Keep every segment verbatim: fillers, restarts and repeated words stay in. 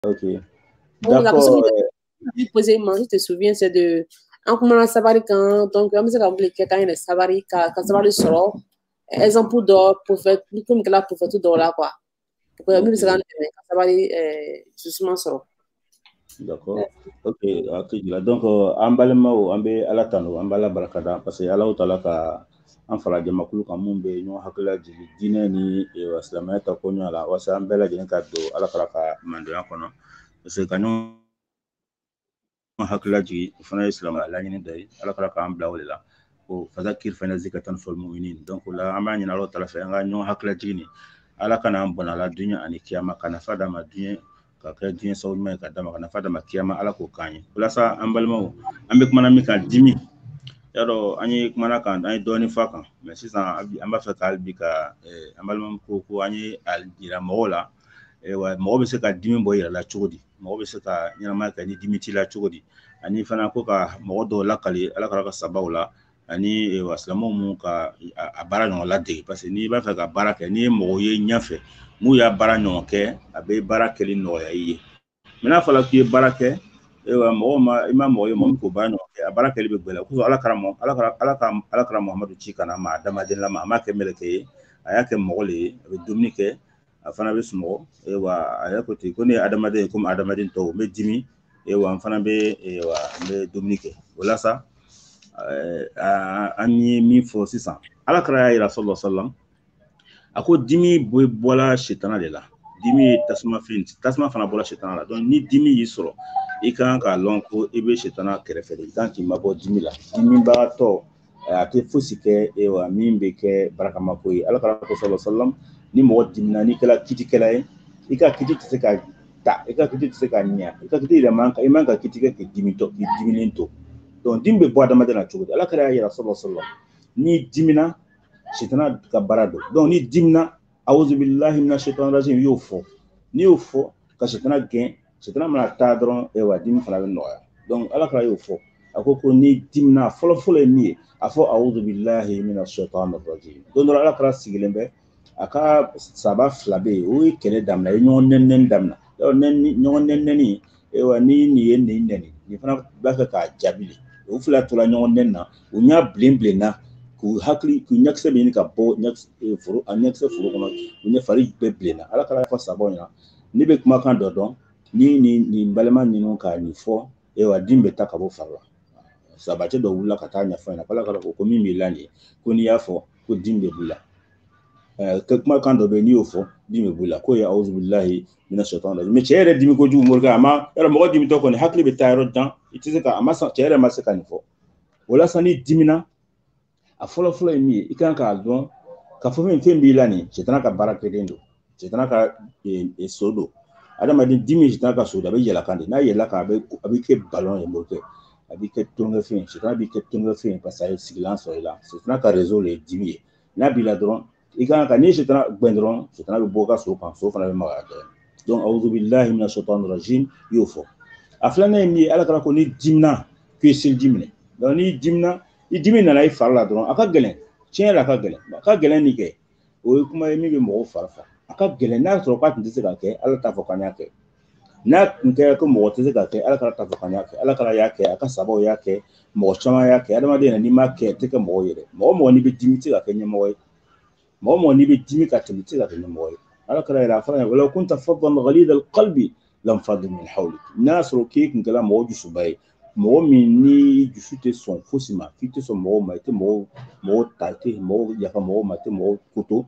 Ok. Donc, la question que je posais, je te souviens, c'est de. En commençant à savoir quand, donc, on me dit que quand il est savoir, quand savoir le solo, exemple d'or pour faire, comme que là, pour faire tout d'or là, quoi. Pour que ça savoir justement solo. D'accord. Ok, ok. Donc, en bas le mot, en bas à la tano, en bas la barakada, parce que Allah ta'ala ka en fala jama kulu kan mun be ɲɔgɔn hakilila jigi diinɛ ni silamɛya ta ko ɲɔgɔn la wasa an bɛɛ lajɛlen ka don Ala kala ka mandoya kɔnɔ parce que ka ɲɔgɔn hakilila jigi o fana ye silamɛya laɲini dɔ ye Ala kala k'an bila o de la ko fadakir fana zikatan fil mu'minin donc o la an b'a ɲini Ala ta'ala fɛ an ka ɲɔgɔn hakilila jigi ni Ala kana an bɔnna la dunya ani kiyama ka nafa d'a ma dunya ka kɛ diɲɛ sababu ɲuman ye ka d'a ma ka nafa d'a ma kiyama Ala k'o k'an ye walasa an balimaw an bɛ kumana min kan dimi yaro an ye kumana kan an ye dɔɔni fa kan mais sisan an b'a fɛ ka bi ka an balimaw ko ko an ye a jira mɔgɔw la wa mɔgɔ bɛ se ka dimi bɔ yɛrɛ la cogo di mɔgɔ bɛ se ka ɲɛnamaya kɛ ni dimi t'i la cogo di ani fana ko ka mɔgɔ dɔw lakali Ala ka ka sabaw la ani wa silamɛw mun ka a baara ɲɔgɔn ladege parce que n'i b'a fɛ ka baara kɛ n'i ye mɔgɔ ye ɲɛfɛ n'u y'a baara ɲɔgɔn kɛ a bɛ baara kɛli nɔgɔya i ye mais n'a fɔra k'i ye baara kɛ mɔgɔ ma i ma mɔgɔ ye mɔgɔ min k'o baara ɲɔgɔn kɛ a baara kɛli bɛ gɛlɛya kosɔn Ala karamɔgɔ Ala ka Ala ka Ala ka Muhamadu ci kana ma adamaden lama a m'a kɛ mɛlɛkɛ ye a y'a kɛ mɔgɔ le ye a bɛ dumuni kɛ a fana bɛ sunɔgɔ wa a y'a ko ten ko ne ye adamaden ye komi adamaden tɔw n bɛ dimi wa n fana bɛ wa n bɛ dumuni kɛ o la sa an ye min fɔ sisan Ala kɛra y'a yira sallallahu alaihi wasallam a ko dimi bɔla sitana de la dimi ye tasuma fɛn tasuma fana bɔra sitana la donc ni dimi y'i sɔrɔ i kan k'a lɔn ko i bɛ sitana kɛrɛfɛ de i kan k'i mabɔ dimi la dimibagatɔ a tɛ fosi kɛ e wa min bɛ kɛ barakamako ye Ala ka ko sallallahu alaihi wasallam ni mɔgɔ dimina n'i kɛra kitikɛla ye i ka kiti tɛ se ka ta i ka kiti tɛ se ka ɲɛ i ka kiti yɛrɛ man i man ka kiti kɛ k'i dimi tɔ k'i diminen to donc dimi bɛ bɔ adamaden na cogo di Ala kɛra y'a yira sallallahu alaihi wasallam ni dimina sitana ka baara don donc ni dimina awuzu billahi minash shaitanir rajim y'o fɔ n'i y'o fɔ ka sitana gɛn sitana mana taa dɔrɔn e wa dimi fana bɛ nɔgɔya donc Ala kɛra y'o fɔ a ko ko ni dimina fɔlɔ fɔlɔ ye min ye a fɔ awuzu billahi minash shaitanir rajim don dɔ Ala kɛra sigilen bɛ a ka saba fila bɛ yen o ye kɛlɛ daminɛ a ye ɲɔgɔn nɛni daminɛ ɲɔgɔn nɛni e wa ni nin ye nin nɛni nin fana b'a fɛ k'a jaabi de o fila tora ɲɔgɔn nɛni na u ɲa bilen bilenna k'u hakili k'u ɲɛkisɛ bɛ ɲini ka bɔ foro a ɲɛkisɛ foro kɔnɔ u ɲɛ fari bɛɛ bilenna Ala kɛra fɔ sabaw ɲɛna ne bɛ kumakan dɔ dɔn ni nin balima ninnu ka nin fɔ e wa dimi bɛ taa ka bɔ fari la sabati dɔ wulila ka taa ɲɛfɔ ɲɛna Ala kɛra ko min b'i la nin ye ko n'i y'a fɔ ko dimi bɛ b'i la kumakan dɔ bɛ yen n'i y'o fɔ dimi bɛ b'i la k'o ye awuzu billahi minash shaitanir rajim mais cɛ yɛrɛ dimi kojugu morikɛ a ma yɔrɔ mɔgɔ dimi tɔ kɔni hakili bɛ taa yɔrɔ jan i tɛ se ka a ma cɛ yɛrɛ ma se ka nin fɔ o la sa ni dimina a fɔlɔ fɔlɔ ye min ye i kan k'a dɔn ka fɔ min fɛn b'i la nin sitana ka baara kɛlen don sitana ka so don adamaden dimi sitana ka so don a bɛ yɛlɛkan de n'a yɛlɛ kan a bɛ a bɛ kɛ balon ye morikɛ a bɛ kɛ tulonkɛfɛn sitana bɛ kɛ tulonkɛfɛn parce que a ye sigilan sɔrɔ i la sitana ka réseau le ye dimi ye n'a b'i la dɔrɔn i kan ka ni sitana gbɛn dɔrɔn sitana bɛ bɔ ka so kan so fana bɛ magaya dɔɔnin donc awuzu billahi minash shaitanir rajim y'o fɔ a filanan ye min ye Ala kɛra ko ni dimina k'i ye seliji minɛ donc ni dimina i dimi nana i fari la dɔrɔn a ka gɛlɛn tiɲɛ la a ka gɛlɛn a ka gɛlɛn nin kɛ o ye kuma ye min bɛ mɔgɔw fari fa a ka gɛlɛn n'a sɔrɔ k'a tun tɛ se ka kɛ Ala t'a fɔ k'an y'a kɛ n'a tun kɛra ko mɔgɔ tɛ se ka kɛ Ala kɛra t'a fɔ k'an y'a kɛ Ala kɛra y'a kɛ a ka sabaw y'a kɛ mɔgɔ caman y'a kɛ adamaden n'i m'a kɛ tɛ kɛ mɔgɔ ye dɛ mɔgɔ mɔgɔ n'i bɛ dimi tɛ se ka kɛ ɲɛmɔgɔ ye mɔgɔ mɔgɔ n'i bɛ dimi ka tɛmɛ tɛ se ka kɛ ɲɛmɔgɔ ye Ala kɛra yɛrɛ a fana walaw kunta faddan ghalidal qalbi lanfaddu min hawlik n'a sɔrɔ k'e tun kɛra mɔgɔ dusuba ye mɔgɔ min ni dusu tɛ sɔn fosi ma k'i tɛ sɔn mɔgɔw ma i tɛ mɔgɔw mɔgɔw ta i tɛ mɔgɔw yafa mɔgɔw ma i tɛ mɔgɔw koto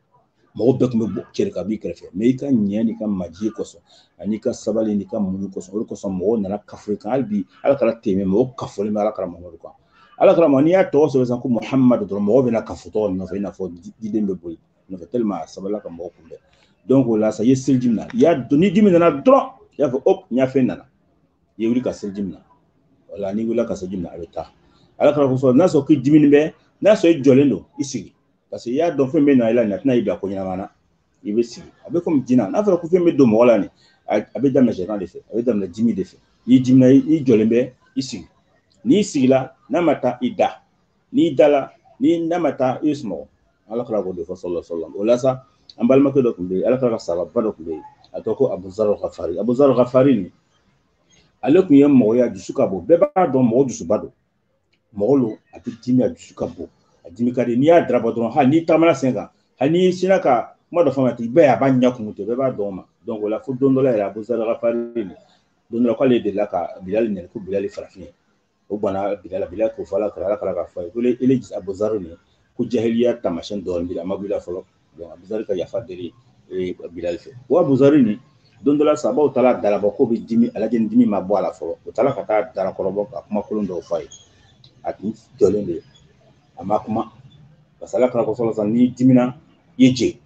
mɔgɔw bɛɛ tun bɛ bɔ cɛ ka b'i kɛrɛfɛ mais i ka ɲɛ n'i ka maji kosɔn ani ka sabali n'i ka muɲu kosɔn o de kosɔn mɔgɔw nana kafo kan hali bi Ala kɛra tɛmɛ mɔgɔw kafolen bɛ Ala kɛra Muhamadu kan Ala kɛra n'i y'a tɔgɔ sɛbɛn sisan ko Muhamadu dɔrɔn mɔgɔw bɛna kafo tɔgɔ nɔfɛ i n'a fɔ diden bɛ boli nɔfɛ tellement a sabala ka mɔgɔw kunbɛn donc o la sa i ye seliji minɛ i y'a dɔn ni dimi nana dɔrɔn i y'a fɔ hop n y'a fɛn nana i ye wuli ka seliji minɛ wala n'i wulila ka seliji minɛ a bɛ taa Ala kɛra kosɔn n'a sɔrɔ k'i diminen bɛ n'a sɔrɔ i jɔlen don i sigi parce que i y'a dɔn fɛn bɛ na i la nin a tɛna i bila ko ɲɛnama na i bɛ sigi a bɛ komi jinɛ n'a fɔra ko fɛn bɛ don mɔgɔ la nin a bɛ daminɛ sɛtan de fɛ a bɛ daminɛ dimi de fɛ n'i dimina i jɔlen bɛ i sigi n'i sigila n'a ma taa i da n'i dala ni n'a ma taa i sunɔgɔ Ala kɛra k'o de fɔ sallallahu alaihi wasallam o la sa an balimakɛ dɔ tun bɛ yen Ala kɛra ka sababa dɔ tun bɛ yen a tɔgɔ ko Abu Zar al-Ghafari. Abu Zar al-Ghafari ni ale kun ye mɔgɔ ye a dusu ka bon, bɛɛ b'a dɔn mɔgɔ dusuba don, mɔgɔ lo a bɛ dimi a dusu ka bon, a dimi ka di n'i y'a darabɔ dɔrɔn hali n'i taamana sen kan hali n'i sina ka kuma dɔ fɔ ma ten i b'a ye a b'a ɲɛ kumu ten, bɛɛ b'a dɔn o ma. Donc o la fo don dɔ la yɛrɛ Abu Zar al-Ghafari ni don dɔ la k'ale delila ka Bilal nɛni ko Bilal ye farafin ye, o bana Bilal Bilal k'o fɔ Ala kira, Ala kira k'a fɔ a ye ko ele Abu Zar ni ko jahiliya taamasiyɛn dɔɔnin b'i la a ma b'i la fɔlɔ, donc Abu Zar ka yafa deli Bilal fɛ. O Abu Zar ni don dɔ la sahabaw taara dalabɔ k'o bɛ dimi, a lajɛ ni dimi ma bɔ a la fɔlɔ, o taara ka taa dalakɔrɔbɔ ka kuma kolon dɔw fɔ a ye, a tun jɔlen de a ma kuma parce que Ala kira ko fɔlɔ n'i dimina i ye jɛ,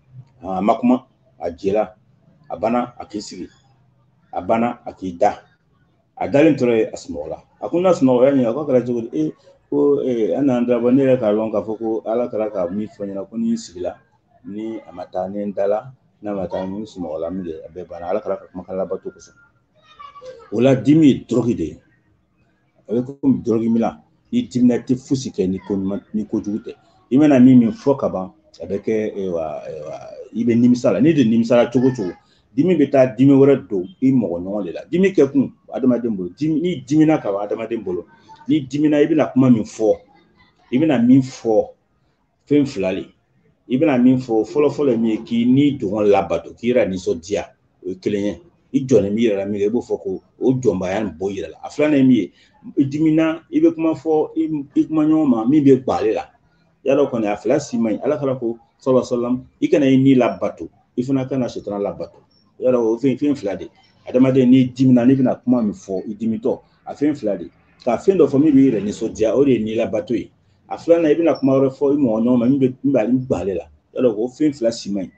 a ma kuma a jɛla, a banna a k'i sigi, a banna a k'i da, a dalen tora yen a sunɔgɔla, a ko n'a sunɔgɔla ɲɛ ko kɛra cogo di, e ko an n'an dabɔ ne yɛrɛ k'a dɔn k'a fɔ ko Ala kira ka min fɔ ɲɛna ko ni sigila ni a ma taa ni n dala n'a ma taa ni sunɔgɔla min kɛ a bɛɛ banna, Ala kira ka kumakan labato kosɔn. O la dimi ye dɔrɔgi de ye, a bɛ komi dɔrɔgi min na ni dimina tɛ fosi kɛ ni ko ɲuman ni kojugu tɛ, i mana min min fɔ ka ban a bɛ kɛ i bɛ nimisa la, n'i de nimisala cogo cogo dimi bɛ taa dimi wɛrɛ don i mɔgɔ ɲɔgɔn de la. Dimi kɛ kun adamaden bolo, n'i dimina ka ban adamaden bolo, n'i dimina i bɛna kuma min fɔ, i bɛna min fɔ fɛn fila le, i bɛna min fɔ fɔlɔ fɔlɔ min ye k'i ni dɔgɔn labato k'i yɛrɛ nisɔndiya, o ye kelen ye, i jɔnnen b'i yɛrɛ la min kɛ i b'o fɔ ko o jɔnbaya nin bɔ i yɛrɛ la. A filanan ye min ye, i dimina i bɛ kuma fɔ i kuma ɲɔgɔn ma min bɛ ban ale la, yadɔ kɔni a fila si man ɲi. Ala kira ko sallallahu alaihi wasallam i kana i ni labato, i fana kana sitana labato, yadɔ o fɛn fɛn fila de, adamaden n'i dimina n'i bɛna kuma min fɔ i dimitɔ a fɛn fila de, ka fɛn dɔ fɔ min b'i yɛrɛ nisɔndiya o de ye ni labato ye, a filanan i bɛna kuma wɛrɛ fɔ i mɔgɔ ɲɔgɔn ma min bɛ min b'ale ban ale la, yadɔ o fɛn fila si man ɲi.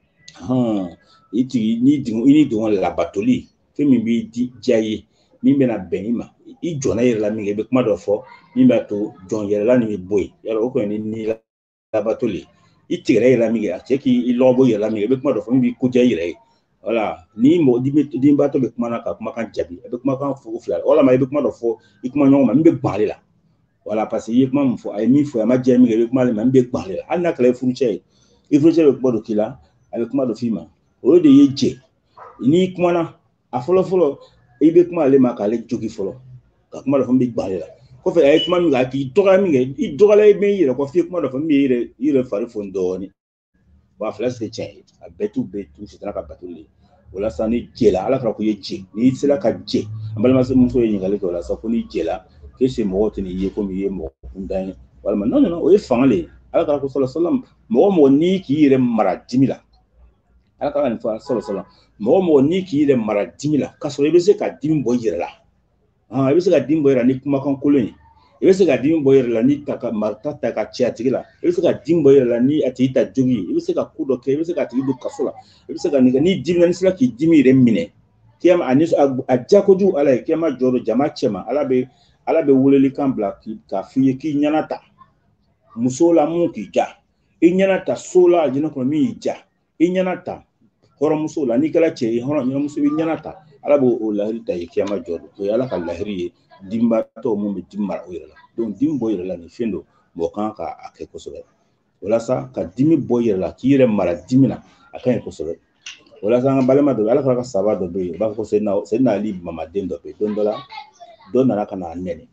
hɔn i tigi ni i ni dɔgɔn labatoli fɛn min b'i diya ye min bɛna bɛn i ma, i jɔnna i yɛrɛ la min kɛ i bɛ kuma dɔ fɔ min b'a to jɔn yɛrɛla nin bɛ bɔ yen, yadɔ o kɔni ni labatoli, i tigɛra i yɛrɛ la min kɛ a cɛ k'i lɔgɔ bɔ i yɛrɛ la min kɛ i bɛ kuma dɔ fɔ min b'i ko diya i yɛrɛ ye, wala ni mɔgɔ dimibaatɔ bɛ kuma na ka kumakan jaabi a bɛ kumakan fɔ fila walama i bɛ kuma dɔ fɔ i kuma ɲɔgɔn ma min bɛ ban ale la, wala parce que i ye kuma min fɔ a ye min fɔ a ma diya min kɛ i bɛ kuma ale ma min bɛ ban ale la, hali n'a kɛra i furucɛ ye i furucɛ bɛ kuma dɔ k'i la a bɛ kuma dɔ f'i ma, o de ye jɛ, n'i kumana a fɔlɔ fɔlɔ i bɛ kuma ale ma k'ale jogi fɔlɔ ka kuma dɔ fɔ min bɛ ban ale la, kɔfɛ a ye kuma min kɛ a k'i dɔgɔya min kɛ i dɔgɔyala i bɛ i yɛrɛ kɔ f'i ye kuma dɔ fɔ min bɛ i yɛrɛ fari foni dɔɔnin, wa a fila si tɛ tiɲɛ ye, a bɛɛ t'u bɛɛ t'u sitana ka bato le, o la sisan ni jɛla Ala kira ko i ye jɛ, n'i sera ka jɛ an balimamuso ye ɲininkali kɛ o la sisan ko n'i jɛla k'e se mɔgɔw tɛ n'i ye komi i ye mɔgɔ kuntan ye walima non non o ye fanga le ye. Ala kira ko sallallahu alaihi wasallam mɔgɔ mɔgɔ n'i k'i yɛrɛ mara dimi la, Ala kira nin fɔ sallallahu alaihi wasallam mɔgɔ mɔgɔ n'i k'i yɛrɛ mara dimi la k'a sɔrɔ i bɛ se ka dimi bɔ i yɛrɛ la, i bɛ se ka dimi bɔ i yɛrɛ la ni kumakan kolon ye, i bɛ se ka dimi bɔ i yɛrɛ la ni ta ka marita ta ka ci a tigi la, i bɛ se ka dimi bɔ i yɛrɛ la ni a tigi ta jogi ye, i bɛ se ka ko dɔ kɛ, i bɛ se ka tigi don kaso la, i bɛ se ka nin kɛ n'i dimina n'i sera k'i dimi yɛrɛ minɛ, kiyama a diya kojugu Ala ye kiyama jɔ don jama cɛ ma Ala bɛ Ala bɛ weleli kan bila k'a f'i ye k'i ɲɛna ta muso la mun k'i ja, i ɲɛna ta so la jinɛ kɔnɔ min y'i ja, i ɲɛna ta hɔrɔnmuso la n'i kɛra cɛ ye hɔrɔn ɲɛmuso i ɲɛna ta, Ala b'o o lahiri ta ye kiyama jɔ don, o ye Ala ka lahiri ye dimibaatɔ mun bɛ dimi mara o yɛrɛ la, donc dimi bɔ i yɛrɛ la nin fɛn don mɔgɔ kan ka a kɛ kosɛbɛ, o la sa ka dimi bɔ i yɛrɛ la k'i yɛrɛ mara dimi na a ka ɲi kosɛbɛ, o la sa an ka balima dɔ Ala kira ka sahaba dɔ bɛ yen u b'a fɔ ko Seyidina Ali mamaden dɔ bɛ yen, don dɔ la dɔ nana ka n'a nɛni,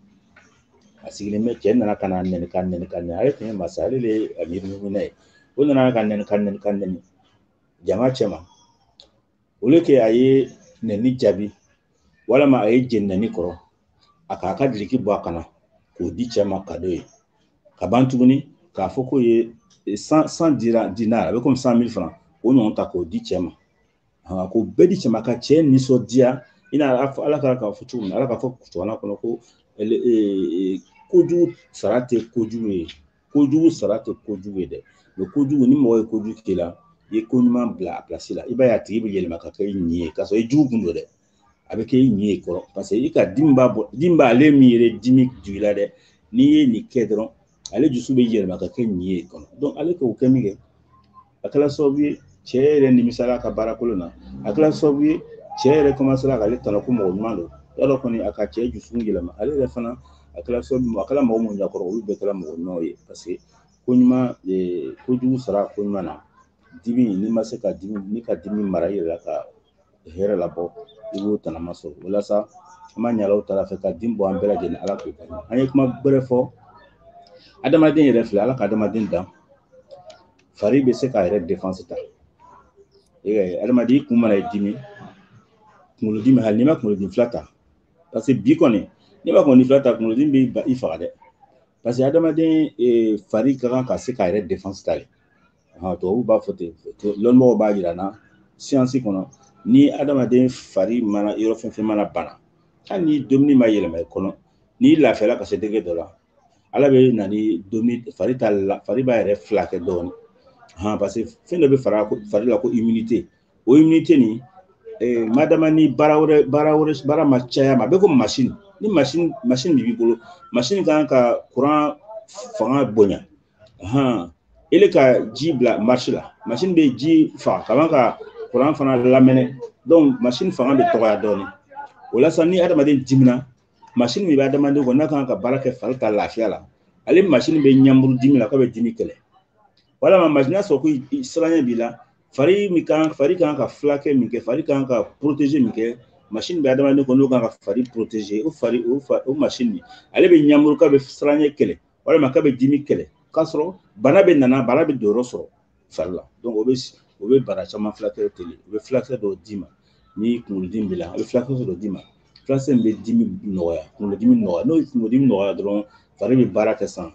a sigilen bɛ cɛ nana ka n'a nɛni ka nɛni ka nɛni ale tun ye masa ale de ye amiru ye, o nana ka nɛni ka nɛni ka nɛni jama cɛ ma, o le kɛ a ye nɛni jaabi walama a ye jɛn nɛni kɔrɔ a k'a ka diliki bɔ a kana k'o di cɛ ma kado ye ka ban tuguni k'a fɔ k'o ye san dinar a bɛ komi cent mille francs o ɲɔgɔn ta k'o di cɛ ma, k'o bɛɛ di cɛ ma ka cɛ nisɔndiya i n'a Ala k'a fɔ cogo min na Ala k'a fɔ kuranɛ kɔnɔ ko kojugu sara tɛ kojugu ye, kojugu sara tɛ kojugu ye dɛ, mais kojugu ni mɔgɔ ye kojugu k'i la i ye ko ɲuman bila a place la i b'a ye a tigi bɛ yɛlɛma ka kɛ i ɲi ye k'a sɔrɔ i jugu kun don dɛ, a bɛ kɛ i ɲi ye kɔrɔ parce que i ka dimi b'a bɔ dimi b'ale min yɛrɛ dimi jigi la dɛ, n'i ye nin kɛ dɔrɔn ale dusu bɛ yɛlɛma ka kɛ ɲi ye kɔnɔ, donc ale k'o kɛ min kɛ a kɛra sababu ye cɛ yɛrɛ nimisala ka baara kolon na, a kɛra sababu ye cɛ yɛrɛ commencera k'ale tɔnɔ ko mɔgɔ ɲuman don, yadɔ kɔni a ka cɛ dusu yɛlɛma ale yɛrɛ fana a kɛra sababu a kɛra mɔgɔ minnu ɲɛkɔrɔ olu bɛɛ kɛra mɔgɔ ɲumanw ye parce que ko ɲuman kojugu sara ko ɲuman na dimi ni ma se ka dimi ni ka dimi mara i yɛrɛ la ka hɛrɛ labɔ i b'o tanama sɔrɔ walasa an ma ɲa Alahu taala fɛ ka dimi bɔ an bɛɛ lajɛlen ala k'o kɛ an ye kuma bɛrɛ fɔ adamaden yɛrɛ filɛ ala ka adamaden dan fari bɛ se k'a yɛrɛ défense ta adamaden i kun mana i dimi kunkolodimi hali n'i ma kunkolodimi fila ta parce que bi kɔni n'i ma kunkolodimi fila ta kunkolodimi bɛ i faga dɛ parce que adamaden fari ka kan ka se k'a yɛrɛ défense ta de tubabuw b'a fɔ ten lɔnmɔgɔw b'a jira n na siyansi kɔnɔ ni adamaden fari mana yɔrɔ fɛn fɛn mana bana hali ni dumuni ma yɛlɛma i kɔnɔ n'i lafiyala ka se degré dɔ la ala bɛ na ni dumuni fari ta fari b'a yɛrɛ fila kɛ dɔɔni parce que fɛn dɔ bɛ fara fari la ko immunité o immunité nin madama ni baara wɛrɛ baara wɛrɛ baara ma caya ma a bɛ ko machine ni machine machine b'i bolo machine kan ka courant fanga bonya ele ka ji bila marche la machine bɛ ji faga ka ban ka courant fana lamɛnɛ donc machine fanga bɛ dɔgɔya dɔɔni o la sa ni adamaden dimina machine min bɛ adamaden kɔnɔ n'a kan ka baara kɛ fari ta lafiya la ale machine bɛ ɲamuru dimi la k'a bɛ dimi kɛlɛ walama machine sɔrɔ ko siranɲɛ b'i la fari min kan fari kan ka filakɛ min kɛ fari kan ka protéger min kɛ machine bɛ adamaden kɔnɔ n'o kan ka fari protéger o fari o machine ale bɛ ɲamuru k'a bɛ siranɲɛ kɛlɛ walima k'a bɛ dimi kɛlɛ k'a sɔrɔ bana bɛ nana bana bɛ don yɔrɔ sɔrɔ fari la donc o bɛ o bɛ bana caman filakɛ teli o bɛ filakɛ dɔw d'i ma ni kunkolodimi b'i la a bɛ filakɛ dɔw d'i ma filakɛ min bɛ dimi nɔgɔya kunkolodimi nɔgɔya n'o ye kunkolodimi nɔgɔya dɔrɔn fari bɛ baara kɛ san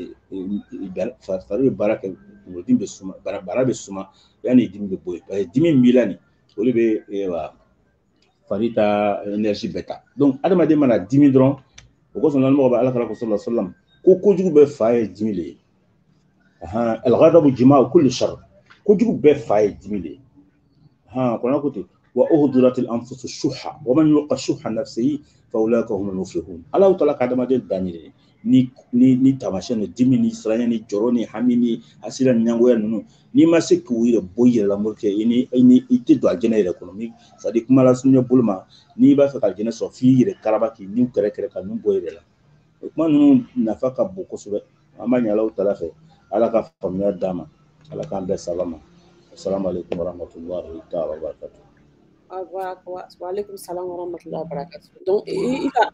fari bɛ baara kɛ kunkolodimi bɛ suma bana bɛ suma yanni dimi bɛ bɔ yen parce que dimi min b'i la nin o de bɛ fari ta énergie bɛɛ ta donc adamaden mana dimi dɔrɔn o kosɔn mɔgɔ bɛ ala kala ko sallallahu alaihi wasallam ko kojugu bɛɛ fa ye dimi de ye al-ghadabu jima'u kulli sharr kojugu bɛɛ fa ye dimi de ye kɔnɔ ko ten wa uhdirat al-anfusu shuhha wa man yuqa shuhha nafsihi fa ulaika humul muflihun Alahu taala ka adamaden dan ye ni ni ni tamasiyɛn ni dimi ni siranɲɛ ni jɔrɔ ni hami ni hasira ni ɲangoya ninnu n'i ma se k'u yɛrɛ bɔ i yɛrɛ la morikɛ i ni i tɛ don alijɛnɛ yɛrɛ kɔnɔ ni c'est à dire kuma lasurunya bolo ma n'i b'a fɛ ka alijɛnɛ sɔrɔ f'i yɛrɛ karaba k'i niw kɛrɛ kɛrɛ ka ninnu bɔ i yɛrɛ la o kuma ninnu nafa ka bon kosɛbɛ an b'a ɲini Alahu taala fɛ ala ka faamuya d'a ma ala k'an bɛɛ salama assalamu alaikum warahmatullahi ta'ala wabarakatuh. Wa alaikum salam warahmatullahi wabarakatuh. Donc i ka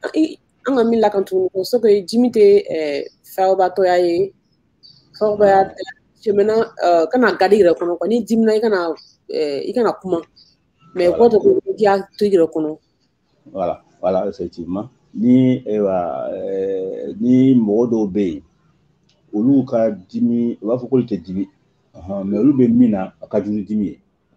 an ka min lakan tuguni ko so que dimi tɛ fɛnbatɔya ye fɛnbaya maintenant kana gadi yɛrɛ kɔnɔ quoi ni dimina i kana i kana kuma mais ko to ko k'i y'a to i yɛrɛ kɔnɔ. Voilà voilà effectivement ni ewa ni mɔgɔ dɔw bɛ yen olu ka dimi u b'a fɔ k'olu tɛ dimi mais olu bɛ min na a ka jugu dimi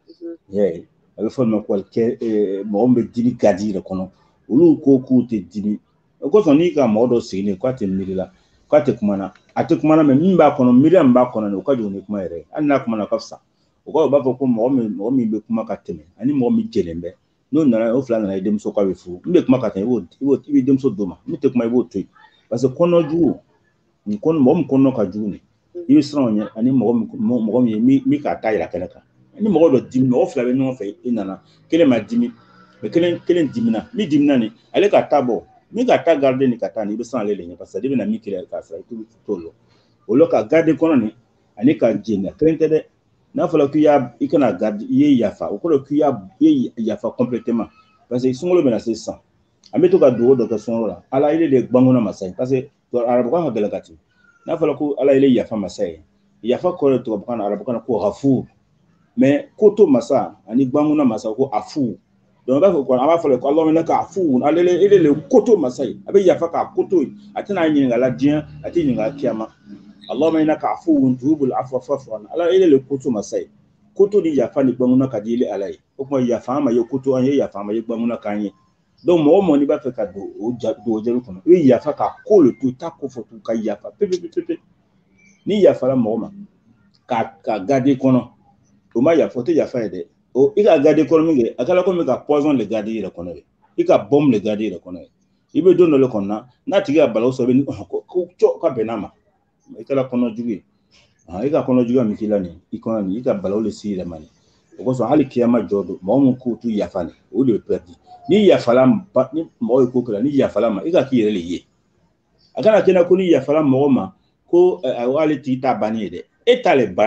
ye a bɛ fɔ olu ma ko mɔgɔ min bɛ dimi gadi yɛrɛ kɔnɔ olu ko k'u tɛ dimi o kosɔn n'i ka mɔgɔ dɔ sigilen k'a tɛ miiri la k'a tɛ kuma na a tɛ kuma na mais min b'a kɔnɔ miiriya min b'a kɔnɔ o ka jugu ni kuma yɛrɛ ye hali n'a kuma na ka fisa o kɔrɔ u b'a fɔ ko mɔgɔ min mɔgɔ min bɛ kuma ka tɛmɛ ani mɔgɔ min jɛlen bɛ n'o nana o fila nana i denmuso k'a bɛ furu min bɛ kuma ka tɛmɛ i b'o i b'i denmuso d'o ma min tɛ kuma i b'o to yen parce que kɔnɔjugu mɔgɔ min kɔnɔ ka jugu ni i bɛ siran o ɲɛ ani mɔgɔ mɔgɔ min ye min k'a ta yira kɛnɛ kan ni mɔgɔ dɔ dimi mɔgɔ fila bɛ ɲɔgɔn fɛ i nana kelen ma dimi mais kelen kelen dimina min dimina nin ale ka ta bɔ min ka ta garder ni ka taa ni i bɛ siran ale de ɲɛ parce que ale bɛna min kɛ k'a sɔrɔ i t'o lɔ o la ka garder kɔnɔ nin ani ka jɛn kelen tɛ dɛ n'a fɔra k'i y'a i kana garder i ye yafa o kɔrɔ k'i y'a i ye yafa complètement parce que sunkalo bɛna se sisan an bɛ to ka dugawu dɔ kɛ sunkalo la ala ile de banguna masa ye parce que arabukan ka gɛlɛn ka ten n'a fɔra ko ala ile yafa masa ye yafa kɔrɔ tubabukan na arabukan na ko ghafur mais ko to masa ani banguna masa ko afu donc b'a fɔ ko an b'a fɔ ko Allahumma innaka afuwun ale ele le koto masa ye a bɛ yafa k'a koto a tɛna ɲininka la diɲɛ a tɛ ɲininka kiyama Allahumma innaka afuwun tuhibbul afwa fa'fu anna ala ele le koto masa ye koto ni yafa ni banguna ka di ile ala ye o kuma yafa an ma ye koto an ye yafa an ma ye banguna kan ye donc mɔgɔ mɔgɔ n'i b'a fɛ ka don o ja don o jaabi kɔnɔ i bɛ yafa k'a ko le to i t'a ko fɔ tu ka yafa pepe pepe pepe ni yafara mɔgɔ ma ka ka garder kɔnɔ o ma yafa o tɛ yafa ye dɛ o i ka garder kɔnɔ min kɛ a kɛra komi ka poison le garder i yɛrɛ kɔnɔ ye i ka bombe le garder i yɛrɛ kɔnɔ ye i bɛ don dɔ le kɔnɔ n'a tigi ka balawu sɔrɔ i bɛ ko cɔ ka bɛn n'a ma i kɛra kɔnɔjugu ye i ka kɔnɔjuguya min k'i la nin i kɔnɔ nin i ka balawu le s'i yɛrɛ ma nin o kosɔn hali kiyama jɔ don mɔgɔ min k'u t'u yafa nin o de bɛ perdre ni yafala ni mɔgɔ ye ko kɛra ni yafala ma i ka k'i yɛrɛ le ye a kana kɛ ko ni yafala mɔgɔ ma ko ale tigi ta banni ye dɛ e ta le banna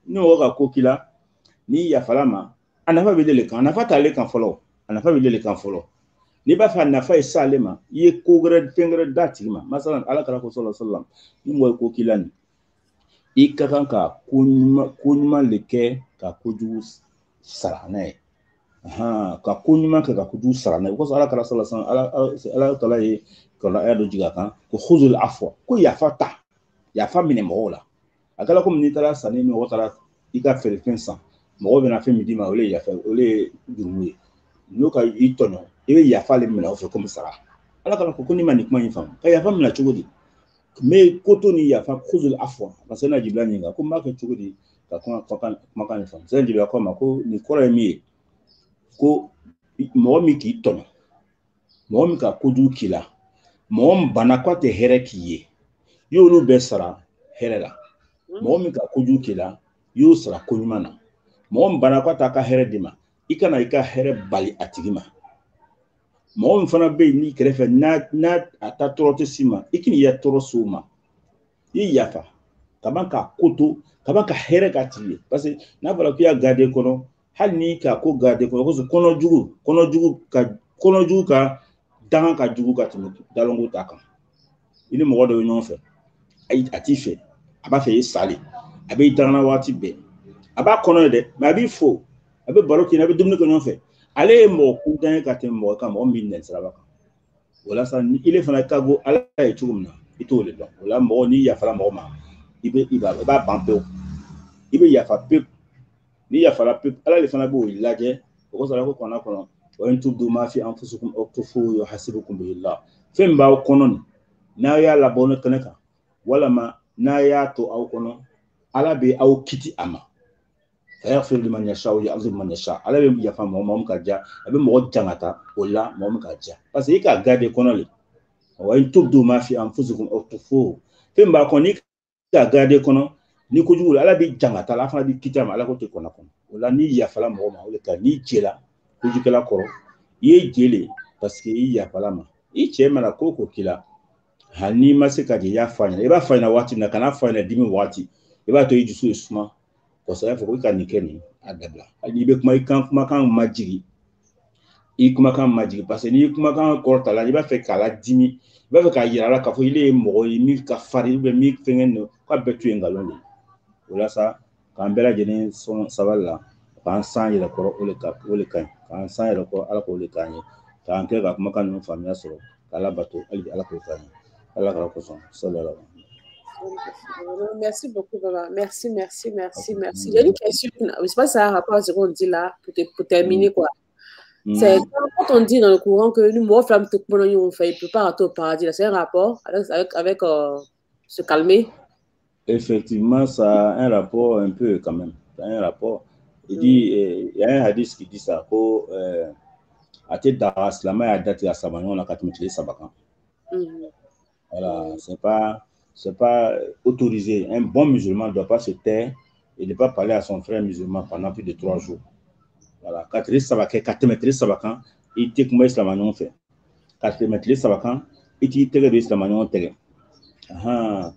ni o ka ko kila ni yafala ma a nafa bɛ le kan a nafa t'ale kan fɔlɔ a nafa bɛ le kan fɔlɔ n'i b'a fɛ a nafa ye s'ale ma i ye ko wɛrɛ fɛn wɛrɛ d'a tigi ma masalan ala kɛra ko sɔlɔ sɔlɔ ni mɔgɔ ye ko kila nin i ka kan ka ko ɲuman ko ɲuman le kɛ ka kojugu sara n'a ye ka ko ɲuman kɛ ka kojugu sara n'a ye o kosɔn ala kɛra sɔlɔ sɔlɔ ala ala taala ye kɔlɔn aya dɔ jigin a kan ko khuzul afwa ko yafa ta yafa minɛ mɔgɔw la a kɛra komi n'i taara sanni ni mɔgɔ taara i ka feerefɛn san mɔgɔ bɛna fɛn min d'i ma o le ye yafa o le ye jurumu ye n'o ka i tɔɲɔ i bɛ yafa le minɛ o fɛ komi sara ala kɛra ko ko n'i ma nin kuma in faamu ka yafa minɛ cogo di mais ko to ni yafa khuzul afwa parce que na jibila ɲininka ko n b'a kɛ cogo di ka kumakan kumakan in faamu sɛnɛ jibila ko ma ko nin kɔrɔ ye min ye ko mɔgɔ min k'i tɔɲɔ mɔgɔ min ka kojugu k'i la mɔgɔ min banna k'a tɛ hɛrɛ k'i ye i y'olu bɛɛ sara hɛrɛ la mɔgɔ min ka kojugu k'i la i y'o sara ko ɲuman na mɔgɔ min banna k'a t'a ka hɛrɛ d'i ma i kana i ka hɛrɛ bali a tigi ma mɔgɔ min fana bɛ yen n'i kɛrɛfɛ n'a n'a a ta tɔɔrɔ tɛ s'i ma i k'i ya tɔɔrɔ s'o ma i yafa ka ban ka ko to ka ban ka hɛrɛ k'a tigi ye parce que n'a fɔra k'i y'a garder kɔnɔ hali n'i ka ko garder kɔnɔ ko kɔnɔjugu kɔnɔjugu ka kɔnɔjugu ka danga ka jugu ka tɛmɛ dalonko ta kan i ni mɔgɔ dɔ bɛ ɲɔgɔn fɛ a t'i fɛ a b'a fɛ i sali a bɛ i dangana waati bɛɛ a b'a kɔnɔ ye dɛ mais a b'i fo a bɛ baro kɛ a bɛ dumuni kɛ ɲɔgɔn fɛ ale ye mɔgɔ kuntan ye ka tɛmɛ mɔgɔ kan mɔgɔ min nɛn siraba kan o la sa ni ile fana ka go ala ye cogo min na i t'o le dɔn o la mɔgɔ n'i yafara mɔgɔ ma i bɛ i b'a i b'a ban pewu i bɛ yafa pewu n'i yafara pewu ala de fana b'o lajɛ o kosɔn ko kɔnɔ kɔnɔ wa in tubdu ma fi anfusikum aw tukhfuhu yuhasibukum billah fɛn b'aw kɔnɔ nin n'a y'a labɔ ne kɛnɛ kan walama n'a y'a to aw kɔnɔ ala bɛ aw kiti a ma yaghfir liman yasha wa yu'adhib man yasha ala bɛ yafa mɔgɔ min ka diya a bɛ mɔgɔ jangata o la mɔgɔ min ka diya parce que i ka garder kɔnɔ le wa in tubdu ma fi anfusikum aw tukhfuhu fɛn b'a kɔnɔ n'i ka garder kɔnɔ ni kojugu ala bɛ jangata ala fana bɛ kiti a ma ala ko tɛ kɔnɔ kɔnɔ o la n'i yafala mɔgɔ ma o de ka n'i jɛla kojugukɛla kɔrɔ i ye jele parce que i yafala ma i cɛ mana ko ko k'i la hali n'i ma se ka jɛ i y'a fɔ a ɲɛna i b'a fɔ a ɲɛna waati min na kana fɔ a ɲɛna dimi waati i b'a to i dusu ye suma kosɛbɛ i b'a fɔ ko i ka nin kɛ nin a dabila hali i bɛ kuma i kan kumakan ma jigi i kumakan ma jigi parce que n'i ye kumakan kɔrɔta la i b'a fɛ k'a la dimi i b'a fɛ k'a yira a la k'a fɔ ile ye mɔgɔ ye min ka farin ou bien min fɛngɛ don k'a bɛɛ to ye nkalon de o la sa k'an bɛɛ lajɛlen sɔn sabali la k'an san yɛrɛ kɔrɔ o le ka o le ka ɲi k'an san yɛrɛ kɔrɔ ala k'o le k'an ye k'an kɛ ka kumakan ninnu faamuya sɔrɔ k'ala bato hali ala k'o k'an ye ala ka kosɔn sallallahu. Merci beaucoup, Baba. Merci, merci, merci, merci. Il y a une question, je ne sais pas si ça a un rapport à ce qu'on dit là, pour, te, pour terminer, quoi. Mm. C'est quand on dit dans le courant que nous, moi, flamme, tout le monde, on fait, il ne peut pas rentrer au paradis. C'est un rapport avec, avec, avec euh, se calmer. Effectivement, ça a un rapport un peu quand même. Ça a un rapport. Il mm. dit, il y a un hadith qui dit ça, pour à tes daras, la main a daté à Sabanon, on a quatre mille sabakan. Voilà, c'est pas. C'est pas autorisé. Un bon musulman ne doit pas se taire et ne pas parler à son frère musulman pendant plus de trois jours. Voilà. Quand il est quatre mètres sabakan, il te comment islamanion fait. Quatre mètres sabakan, il te tere de islamanion tere. Ah.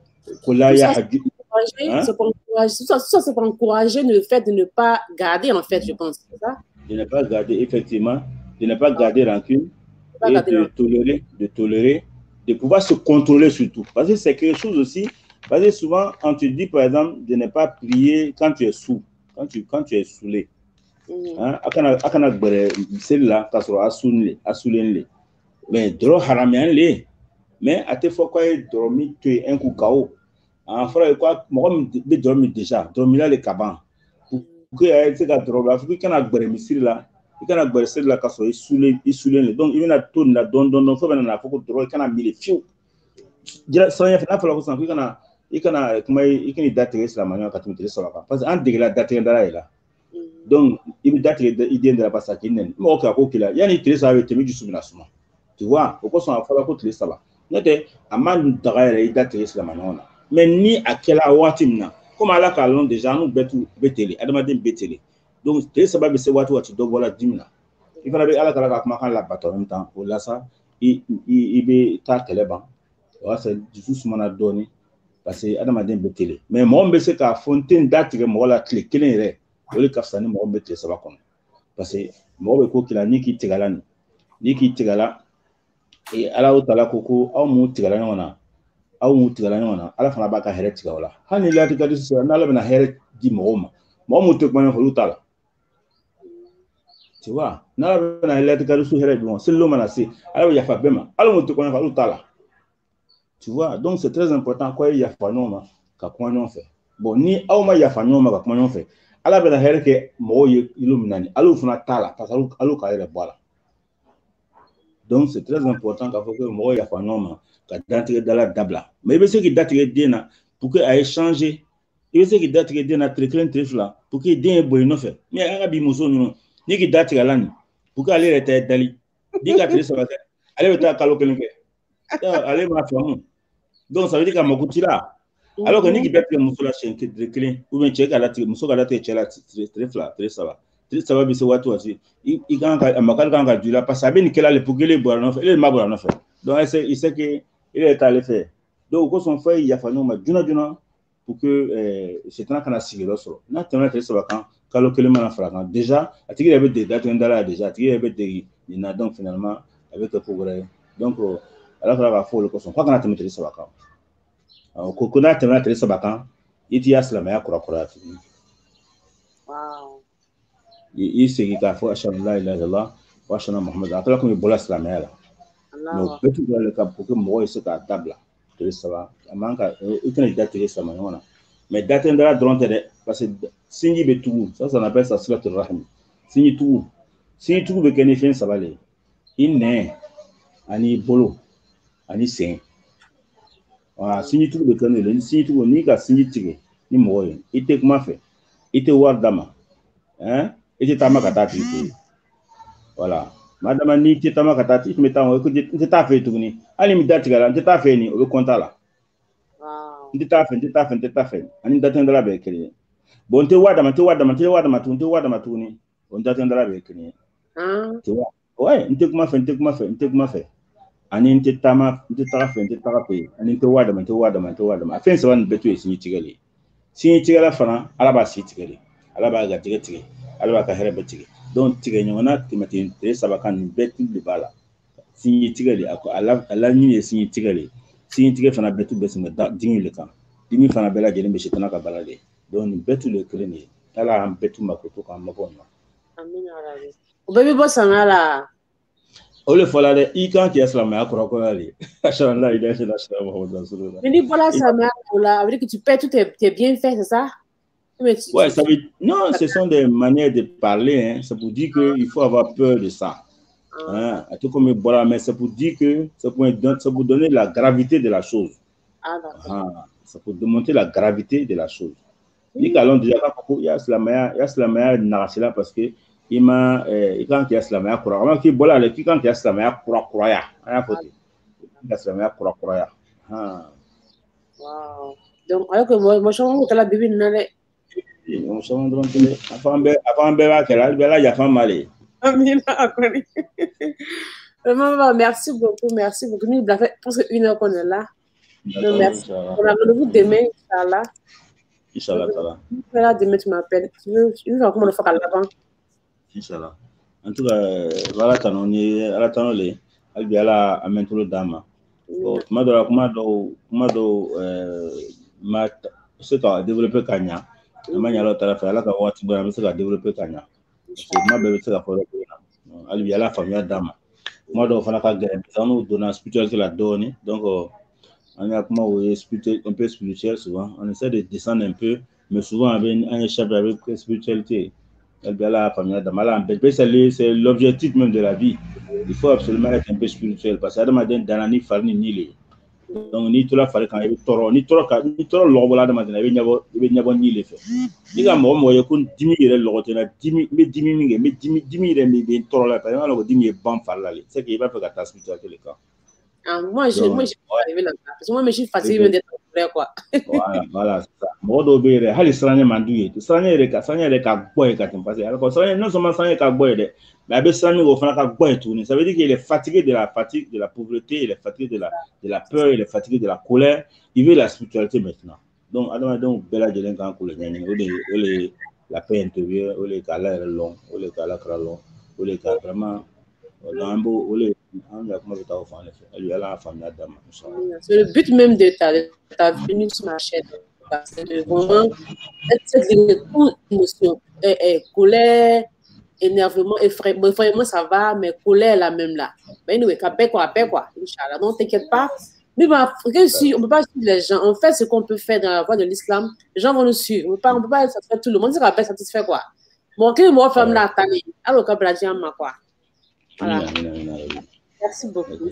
Ça, c'est pour encourager le fait de ne pas garder, en fait, je pense. C'est ça? De ne pas garder, effectivement, de ne pas garder rancune et de tolérer, de tolérer. De pouvoir se contrôler surtout. Parce que c'est quelque chose aussi, parce que souvent, on te dit, par exemple, de ne pas prier quand tu es sous, quand tu, quand tu es saoulé. Akana gbere celle-là, quand tu as saoulé, saoulé. Mais dro haramian le. Mais à tes fois quoi, dormi, tu es un coup K O. En frère, quoi, moi, je dormi déjà, dormi là, les cabans. Pour que tu aies dormi, il faut que tu aies gbere misiri là. Il y a une personne qui est saoulée, saoulée. Donc, il y a une tonne là, don, don, don, faut venir là, faut que tu aies un mille fiou. Sans rien faire, il faut que tu aies un, il y a comment il y a une date de la manière quand tu te laisses là. Parce qu'un degré la date de là. Donc, il y a une date idée de la passage qui n'est pas ok, ok là. Il y a une télé avec tes du soumnassement. Tu vois, au cours son faut que tu laisses là. Note, à mal d'ailleurs il date de la manière. Mais ni à quelle heure tu m'as. Comme à la calon déjà nous betu beteli, adamaden beteli. Donc, c'est ça que c'est what tu dois voir dimina. Il fallait aller à la caméra la bateau en même temps. Là, ça, il il il ta téléban. Ouais, c'est du tout ce qu'on a donné. parce que adamaden bɛ télé mais mɔgɔ min bɛ se ka fontaine da tigɛ mɔgɔ la tile kelen yɛrɛ o de ka fisa ni mɔgɔ min bɛ tile saba kɔnɔ parce que mɔgɔ bɛ ko kila ni k'i tigɛla nin ni k'i tigɛla ala y'o tala ko ko aw m'u tigɛla ɲɔgɔn na aw m'u tigɛla ɲɔgɔn na ala fana b'a ka hɛrɛ tigɛ o la hali ni lati ka di sisan n'ala bɛna hɛrɛ di mɔgɔw ma mɔgɔ mun tɛ kuma ɲɔgɔn fɛ olu t'a la tu vois n'ala bɛna lati ka di su hɛrɛ di mɔgɔ seli mana se ala bɛ yafa bɛɛ ma ala mun tɛ kuma ɲɔgɔn fɛ olu t'a la tu vois donc c'est très important ko yafa ɲɔgɔn ma ka kuma ɲɔgɔn fɛ bon ni aw ma yafa ɲɔgɔn ma ka kuma ɲɔgɔn fɛ ala bɛna hɛrɛ kɛ mɔgɔw ye ilu min na ni ala fana t'a la parce que ala ka yɛrɛ bɔ a la donc c'est très important k'a fɔ ko mɔgɔw yafa ɲɔgɔn ma ka dantigɛ dala dabila mais i bɛ se k'i datigɛ den na pour que a ye changer i bɛ se k'i datigɛ den na tile kelen tile fila pour que den ye bɔ i nɔfɛ mais an ka bi muso ninnu ni k'i datigɛ la nin pour que ale yɛrɛ tɛ dali ni ka tile saba kɛ ale bɛ taa kalo kelen kɛ ale m'a faamu donc ça veut dire k'a mako t'i la alors que ni k'i datigɛ muso la siɲɛ tile kelen ou bien cɛ ka latigɛ muso ka latigɛ cɛ la tile fila tile saba tile saba bɛ se waati o waati i kan ka a makari kan ka ju la parce que a bɛ nin kɛla le pour que ele bɔra nɔfɛ ele ma bɔra nɔfɛ donc il sait que ele yɛrɛ t'ale fɛ donc o kosɔn fɔ ye yafa ɲɔgɔn ma joona joona pour que setana kana sigiyɔrɔ sɔrɔ n'a tɛmɛna tile saba kan kalo kelen mana fara kan déjà a tigi yɛrɛ bɛ dege datigɛ dala la déjà a tigi yɛrɛ bɛ dege nin na donc finalement a bɛ kɛ ko wɛrɛ ye donc ala fana b'a fɔ o de kosɔn f'a kana tɛmɛ tile saba kan ko ko n'a tɛmɛna tile saba kan i t'i ya silamɛya kurakuraya tuguni i segin k'a fɔ ashhadu an la ilaha illallah wa ashhadu anna muhammadan a kɛra komi i bɔra silamɛya la mais o bɛɛ t'u dɔrɔn ka pour que mɔgɔ ye se k'a dabila tile saba a man ka i kana i da tigɛ sama ɲɔgɔn na mais datigɛ dala dɔrɔn tɛ dɛ parce que sinji bɛ tugu ça ça appelle ça silatul rahim sinji tugu sinji tugu bɛ kɛ ni fɛn saba le i nɛn ani bolo ani sen wa sinji tugu bɛ kɛ n'o ye ni sinji tugu n'i ka sinji tigɛ ni mɔgɔ ye i tɛ kuma fɛ i tɛ wari d'a ma hein i tɛ taama ka taa tigi fɛ yen voilà madama n'i tɛ taama ka taa i tun bɛ taa ko n tɛ taa fɛ yen tuguni hali ni da tigɛ la n tɛ taa fɛ yen o bɛ kɔnta la n tɛ taa fɛ n tɛ taa fɛ n tɛ taa fɛ ani datigɛ dala bɛɛ ye kelen ye bon n tɛ wari dama n tɛ wari dama n tɛ wari dama tuguni n tɛ wari dama tuguni o ni datigɛ dala bɛɛ ye kelen ye tu vois ouais n tɛ kuma fɛ n tɛ kuma fɛ n tɛ kuma fɛ ani n tɛ taama n tɛ taga fɛ n tɛ taga fɛ ani n tɛ wari dama n tɛ wari dama n tɛ wari dama a fɛn saba nin bɛɛ to ye sinji tigɛ le sinji tigɛla fana ala b'a si tigɛ de ala b'a garijɛgɛ tigɛ ala b'a ka hɛrɛ bɛɛ tigɛ donc tigɛ ɲɔgɔnna tɛmɛten tile saba kan nin bɛɛ tu de b'a la sinji tigɛ de a laɲini ye sinji tigɛ de sinji tigɛ fana bɛɛ tu bɛ sɛgɛn dimi de kan dimi fana bɛɛ lajɛlen bɛ setana ka bala de donc nin bɛɛ tu de ye kelen de ye ala y'an bɛɛ tu mako to k'an mabɔ nin na o bɛɛ bɛ bɔ sanga la o le fɔla dɛ i kan k'i silamɛya kɔrɔkɔrɔ de ashhadu an la ilaha illallah mais ni bɔra silamɛya la ça veut dire que tu perds tous tes, tes bienfaits c'est ça? Ouais, ça veut... Non, ce sont des manières de parler. Hein. C'est pour dire qu'il faut avoir peur de ça. Hein. Tout comme voilà, mais c'est pour dire que c'est pour, pour donner la gravité de la chose. Ah, ah, c'est pour démontrer la gravité de la chose. Ni qu'allons déjà il y a silamɛya, il y a silamɛya narasila parce que il m'a, il quand il y a silamɛya kura, comment qu'il voilà le qui quand il y a silamɛya kura kuraya, à la côté. Il y a silamɛya kura kuraya. Ah. Wow. Donc alors que moi, moi je suis dans la Bible non. Muso dɔrɔn tɛ afan bɛɛ afan bɛɛ b'a kɛlɛ hali bɛɛ la yafa ma de. Amina akoni. Vraiment merci beaucoup, merci beaucoup. Nous avons fait presque une heure qu'on est là. Donc, merci. On a rendez-vous demain, Inch'Allah. Inch'Allah, Inch'Allah. Là, demain tu m'appelles. Je veux voir comment on le fait à l'avant. Inch'Allah. En tout cas, voilà tant on est à la temps là. Elle vient là à maintenir le dame. Bon, comment doit comment doit comment doit ma c'est quoi développer Kenya. Ama nyalo tara fa ala ka wati bana be se ka développer kanya so ma be se ka foro ko ali bi ala famia dama mo do fana ka gere ça nous donne spiritualité la donne donc on a comment on est spirituel un peu spirituel souvent on essaie de descendre un peu mais souvent avec un échappe avec spiritualité elle bi ala famia dama là c'est l'objectif même de la vie il faut absolument être un peu spirituel parce que adama den danani farni ni le donc ni to la fare kan e toro ni toro ka ni toro logo la dama na be nyabo be nyabo ni le fe diga mo mo ye kun dimi re logo te na dimi be dimi minge me dimi dimi re me be toro la pa na logo dimi e ban falla le c'est que il va faire ta spiritualité le cas Ah, moi, je Donc, moi, je ouais, arrivé là. Parce que moi, je suis fatiguée effectivement. d'être en colère, quoi. Voilà, voilà, c'est ça. Mɔgɔ dɔw bɛ yen dɛ, hali siranɲɛ man d'u ye. Siranɲɛ yɛrɛ ka siranɲɛ yɛrɛ ka bɔ yen ka tɛmɛ paseke alors que siranɲɛ non seulement siranɲɛ ka bɔ yen dɛ, mais a bɛ siranɲɛ o fana ka bɔ yen tuguni. Ça veut dire qu'il est fatigué de la fatigue, de la pauvreté, il est fatigué de la de la peur, il est fatigué de la colère. Il veut la spiritualité maintenant. Donc adamadenw bɛɛ lajɛlen kan k'o le ɲɛɲini. O de ye o de ye la paix intérieure, o de ye k'Ala yɛrɛ lɔn, o de ye k'Ala kira lɔn, o de ye ka vraiment donc an b'o o le an bɛ kuma bɛ taa o fan de fɛ. Hali Ala ka faamuya d'an ma. C'est le but même de ta, de ta venue sur ma chaîne. C'est de vraiment être cette libre toute émotion, eh, eh, colère, énervement, effrayement, effrayement, ça va, mais colère là même là. Mais nous, paix quoi, paix quoi, Inch'Allah. Non, t'inquiète pas. Mais bah, si, on ne peut pas suivre les gens. On fait ce qu'on peut faire dans la voie de l'islam. Les gens vont nous suivre. On ne peut pas, on peut pas satisfaire tout le monde. C'est la paix satisfait quoi. Bon, quel mot femme là, Tani? Alors, quand la diamant quoi. Voilà. Merci beaucoup.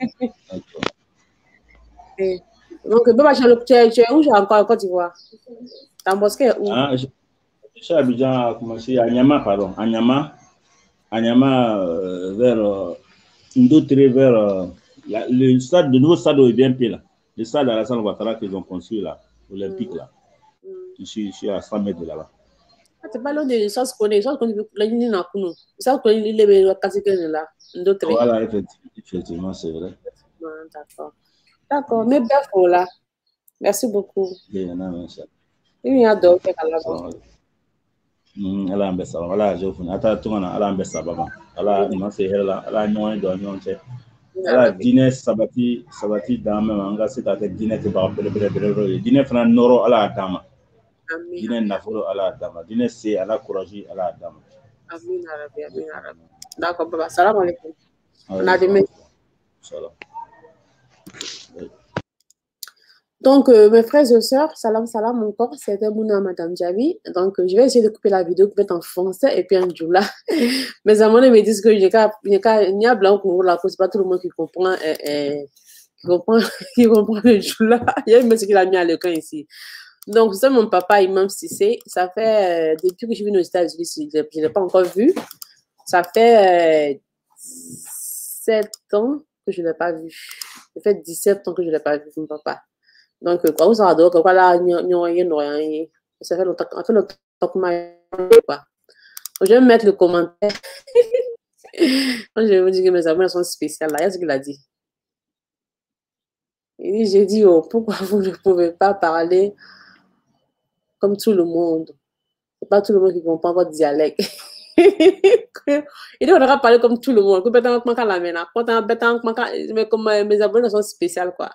Et, donc, tu es, tu es où encore en Côte d'Ivoire? Dans Mosquée où? Ah, je, je suis à Abidjan, à commencer à Nyama, pardon, à Nyama, à Nyama, euh, vers euh, Ndoutré, vers euh, la, le stade, le nouveau stade O B M P là, le stade Alassane Ouattara qu'ils ont construit là, olympique là. Mm. Je, suis, je suis à cent mètres de là-bas. Ah, c'est pas loin de ça, se connaît, ça se connaît, la ligne n'a pas nous. Ça se connaît, il est là, quasi que là, Ndoutré. Voilà, effectivement, effectivement c'est vrai. D'accord. D'accord, mais bref, voilà. Merci beaucoup. Il y en a, merci. Il y a d'autres qui sont là. Ala an bɛ saba ala jo funu ata tunga na ala an bɛ saba ma ala ɲuman se hɛrɛ la ala ɲɔgɔn don ɲɔgɔn cɛ ala diinɛ sabati sabati d'an mɛn an ka se ka kɛ diinɛ kɛbaga belebele ye diinɛ fana nɔrɔ ala y'a d'an ma diinɛ nafolo ala y'a d'an ma diinɛ se ala kuraji ala y'a d'an ma. Amin arabi amin arabi. D'accord baba salam alaikum. On a des salam. Donc, euh, mes frères et sœurs, salam salam encore, c'était Mouna Madame Javi. Donc, euh, je vais essayer de couper la vidéo pour mettre en français et puis en djoula. Mes amis me disent que il y a blanc pour la cause, c'est pas tout le monde qui comprend, euh, euh, qui comprend, qui comprend le djoula. Il y a une monsieur qui l'a mis à l'écran ici. Donc, c'est mon papa, Imam Sissé. Ça fait, euh, depuis que je suis venue aux États-Unis, je ne l'ai pas encore vu. Ça fait euh, sept ans que je ne l'ai pas vu. Ça fait dix-sept ans que je ne l'ai pas vu, mon papa. Donc, quoi, vous avez quoi là, ça fait longtemps, ça fait longtemps que quoi. Je vais mettre le commentaire. Je vais vous dire que mes amis sont spéciales là. Il y a ce qu'il a dit. Il dit, j'ai dit, oh, pourquoi vous ne pouvez pas parler comme tout le monde? C'est pas tout le monde qui comprend votre dialecte. Il dit, on aura parlé comme tout le monde. Mais comme mes abonnés sont spéciales, quoi.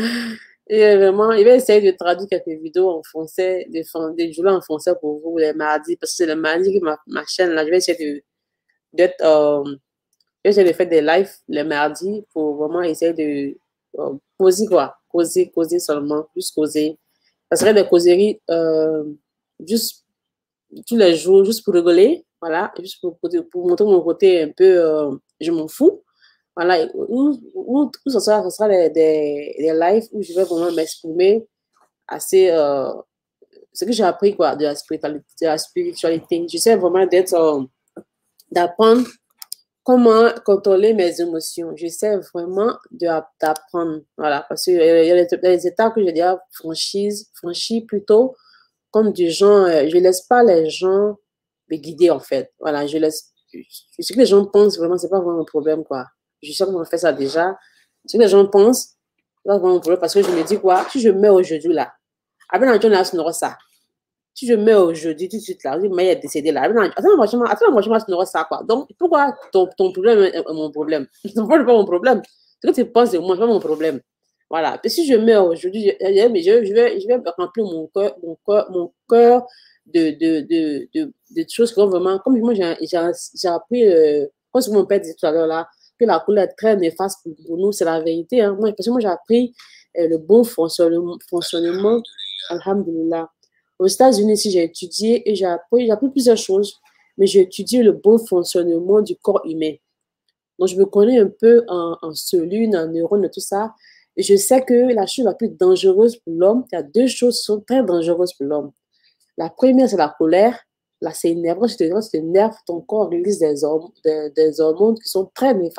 Et vraiment, il va essayer de traduire quelques vidéos en français, de, de jouer en français pour vous les mardis, parce que c'est le mardi que ma, ma chaîne là, je vais essayer de d'être, euh, je vais essayer de faire des lives les mardis pour vraiment essayer de euh, causer quoi, causer, causer seulement, juste causer. Ça serait des causeries euh, juste tous les jours, juste pour rigoler, voilà, juste pour, pour montrer mon côté un peu, euh, je m'en fous. Voilà, où, où, où ça sera, ça sera des, des, des lives où je vais vraiment m'exprimer assez, euh, ce que j'ai appris quoi, de la spiritualité, de la spiritualité. J'essaie vraiment d'être, euh, d'apprendre comment contrôler mes émotions. J'essaie vraiment d'apprendre, voilà, parce qu'il y a les, les étapes que j'ai déjà franchies, franchis plutôt, comme du genre, euh, je laisse pas les gens me guider en fait. Voilà, je laisse, ce que les gens pensent vraiment, c'est pas vraiment un problème quoi. Je sais comment on fait ça déjà. Ce que les gens pensent, c'est pas vraiment un problème parce que je me dis quoi, si je mets aujourd'hui là, après dans le journal, ça. Si je mets aujourd'hui tout de suite là, mais il est décédé là. Attends, moi, je me ça quoi. Donc, pourquoi ton, ton problème est mon problème? C'est pas mon problème. Ce que tu penses de moi, c'est pas mon problème. Voilà. Et si je mets aujourd'hui, je, je, je, vais, je vais remplir mon cœur, mon cœur, mon cœur de, de, de, de, de choses qui vont vraiment, comme moi, j'ai appris, euh, comme mon père disait tout à l'heure là, que la couleur est très néfaste pour, pour nous, c'est la vérité. Hein. Moi, parce que moi, j'ai appris euh, le bon fonctionnement, fonctionnement alhamdulillah. Aux États-Unis, si j'ai étudié et j'ai appris, j'ai appris plusieurs choses, mais j'ai étudié le bon fonctionnement du corps humain. Donc, je me connais un peu en, en cellules, en neurones et tout ça. Et je sais que la chose la plus dangereuse pour l'homme, il y a deux choses qui sont très dangereuses pour l'homme. La première, c'est la colère. Là, c'est énervant. Si tu te énerves, ton corps release des hormones, des, des hormones qui sont très néfastes.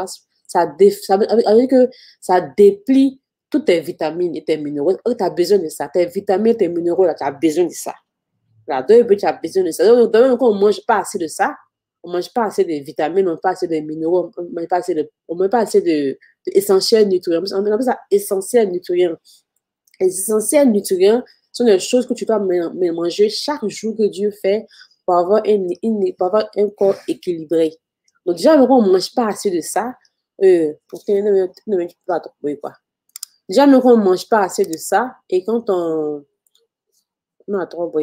ça, dé, ça veut dire que ça déplie toutes tes vitamines et tes minéraux. Tu as besoin de ça. Tes vitamines et tes minéraux, là, tu as besoin de ça. Là, tu as besoin de ça. Donc, quand on ne mange pas assez de ça, on ne mange pas assez de vitamines, on ne mange pas assez de minéraux, on ne mange pas assez de, on mange pas assez de, de essentiels nutriments. On appelle ça essentiels nutriments. Les essentiels nutriments sont des choses que tu dois manger chaque jour que Dieu fait pour avoir un, une, pour avoir un corps équilibré. Donc, déjà, quand on ne mange pas assez de ça, euh, déjà, quand on ne mange pas assez de ça, et quand on... Non, attends,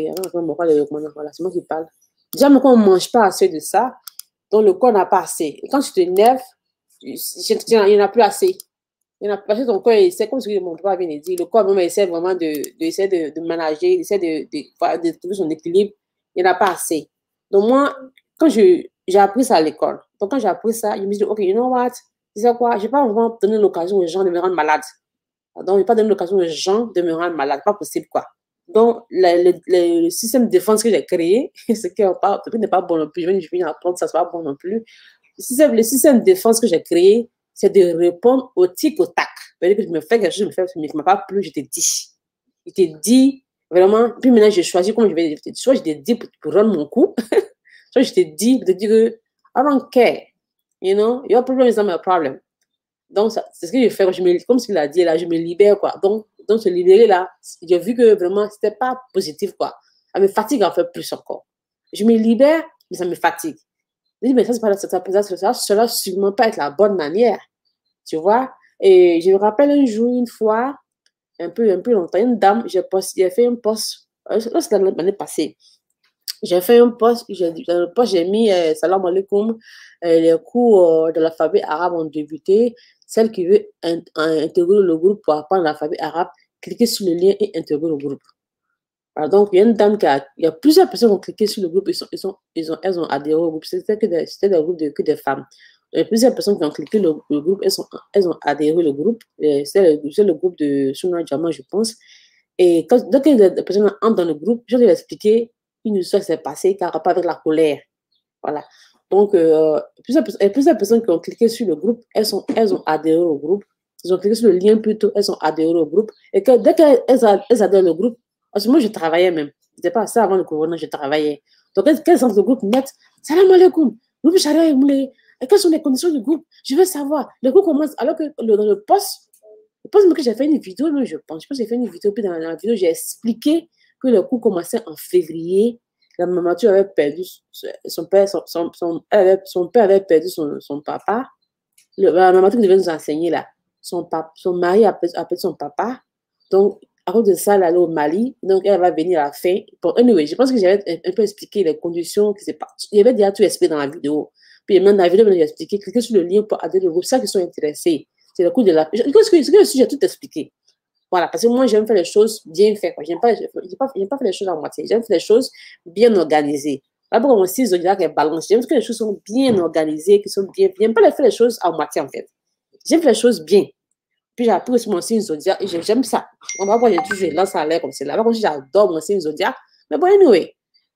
c'est moi qui parle. Déjà, quand on ne mange pas assez de ça, donc le corps n'a pas assez. Et quand tu t'énerves, il n'y en a plus assez. Il y en a parce que ton corps, c'est comme ce que mon papa vient de dire, le corps même essaie vraiment de, de, essayer de, de manager, il essaie de, de, de trouver son équilibre, il n'y en a pas assez. Donc moi, quand j'ai appris ça à l'école, donc quand j'ai appris ça, je me suis dit, ok, you know what, tu sais quoi, je n'ai pas vraiment donné l'occasion aux gens de me rendre malade. Donc, je n'ai pas donné l'occasion aux gens de me rendre malade, pas possible quoi. Donc, le, le, le, le système de défense que j'ai créé, ce qui n'est pas bon non plus, je viens d'apprendre, ça ne sera pas bon non plus. Le système, le système de défense que j'ai créé, c'est de répondre au tic au tac. C'est-à-dire que je me fais quelque chose, je me fais, mais je ne m'a pas plu, je t'ai dit. Je t'ai dit, vraiment, puis maintenant j'ai choisi comment je vais dire. Soit je t'ai dit pour, pour rendre mon coup, soit je t'ai dit pour te dire que I don't care. You know, your problem is not my problem. Donc, c'est ce que je fais, je me, comme ce qu'il a dit là, je me libère, quoi. Donc, donc se libérer là, j'ai vu que vraiment, c'était pas positif, quoi. Ça me fatigue en fait plus encore. Je me libère, mais ça me fatigue. Je dis, mais ça, c'est pas ça, ça, ça, ça, cela ne sûrement pas être la bonne manière. Tu vois? Et je me rappelle un jour, une fois, un peu, un peu longtemps, une dame, j'ai fait un post, c'est l'année passée. J'ai fait un post, dans le post, j'ai mis euh, Salam alaikum, euh, les cours euh, de l'alphabet arabe ont débuté. Celle qui veut in, in, intégrer le groupe pour apprendre l'alphabet arabe, cliquez sur le lien et intégrez le groupe. Alors, donc, il y a une dame qui a, il y a plusieurs personnes qui ont cliqué sur le groupe, ils sont, ils sont, ils ont, elles ont adhéré au groupe. C'était que des, c'était des groupes de, que des femmes. Il y a plusieurs personnes qui ont cliqué le, le groupe, elles, sont, elles ont adhéré au groupe. C'est le, le groupe de Sunna Jama, je pense. Et quand, dès que les personnes entrent dans le groupe, je vais leur expliquer une histoire qui s'est passée qui a rapport avec la colère. Voilà. Donc, euh, plusieurs, plusieurs personnes qui ont cliqué sur le groupe, elles, sont, elles ont adhéré au groupe. Ils ont cliqué sur le lien plutôt, elles ont adhéré au groupe. Et que dès qu'elles elles adhèrent au groupe, parce que moi, je travaillais même. C'était pas ça avant le corona, je travaillais. Donc, quels sont le groupe mettent Salam alaikum, groupe Sharia Moulé. Quelles sont les conditions du groupe? Je veux savoir. Le groupe commence, alors que le, dans le post, je pense que j'ai fait une vidéo, mais je pense, je pense que j'ai fait une vidéo, puis dans la vidéo, j'ai expliqué que le cours commençait en février. La maman avait perdu son père, son, son, son, avait, son père avait perdu son, son papa. Le, la maman qui devait nous enseigner là, son, pap, son mari a perdu son papa. Donc, à cause de ça, elle allait au Mali. Donc, elle va venir à la fin. Bon, anyway, je pense que j'avais un, un peu expliqué les conditions qui s'est passées. Il y avait déjà tout expliqué dans la vidéo. Puis, même dans la vidéo, j'ai expliqué. Cliquez sur le lien pour adhérer au groupe. C'est ça qui sont intéressés. C'est le coup de la. Je pense que j'ai tout expliqué. Voilà, parce que moi, j'aime faire les choses bien faites. Je n'aime pas, pas, pas faire les choses à moitié. J'aime faire les choses bien organisées. Là, pour mon six zodiac est balance. J'aime que les choses sont bien organisées, qui sont bien. J'aime pas faire les choses à moitié, en fait. J'aime faire les choses bien. Puis j'ai appris aussi mon signe zodiac et j'aime ça. On va voir, j'ai toujours lancé à l'air comme c'est là. Par contre, j'adore mon signe zodiac. Mais bon, anyway,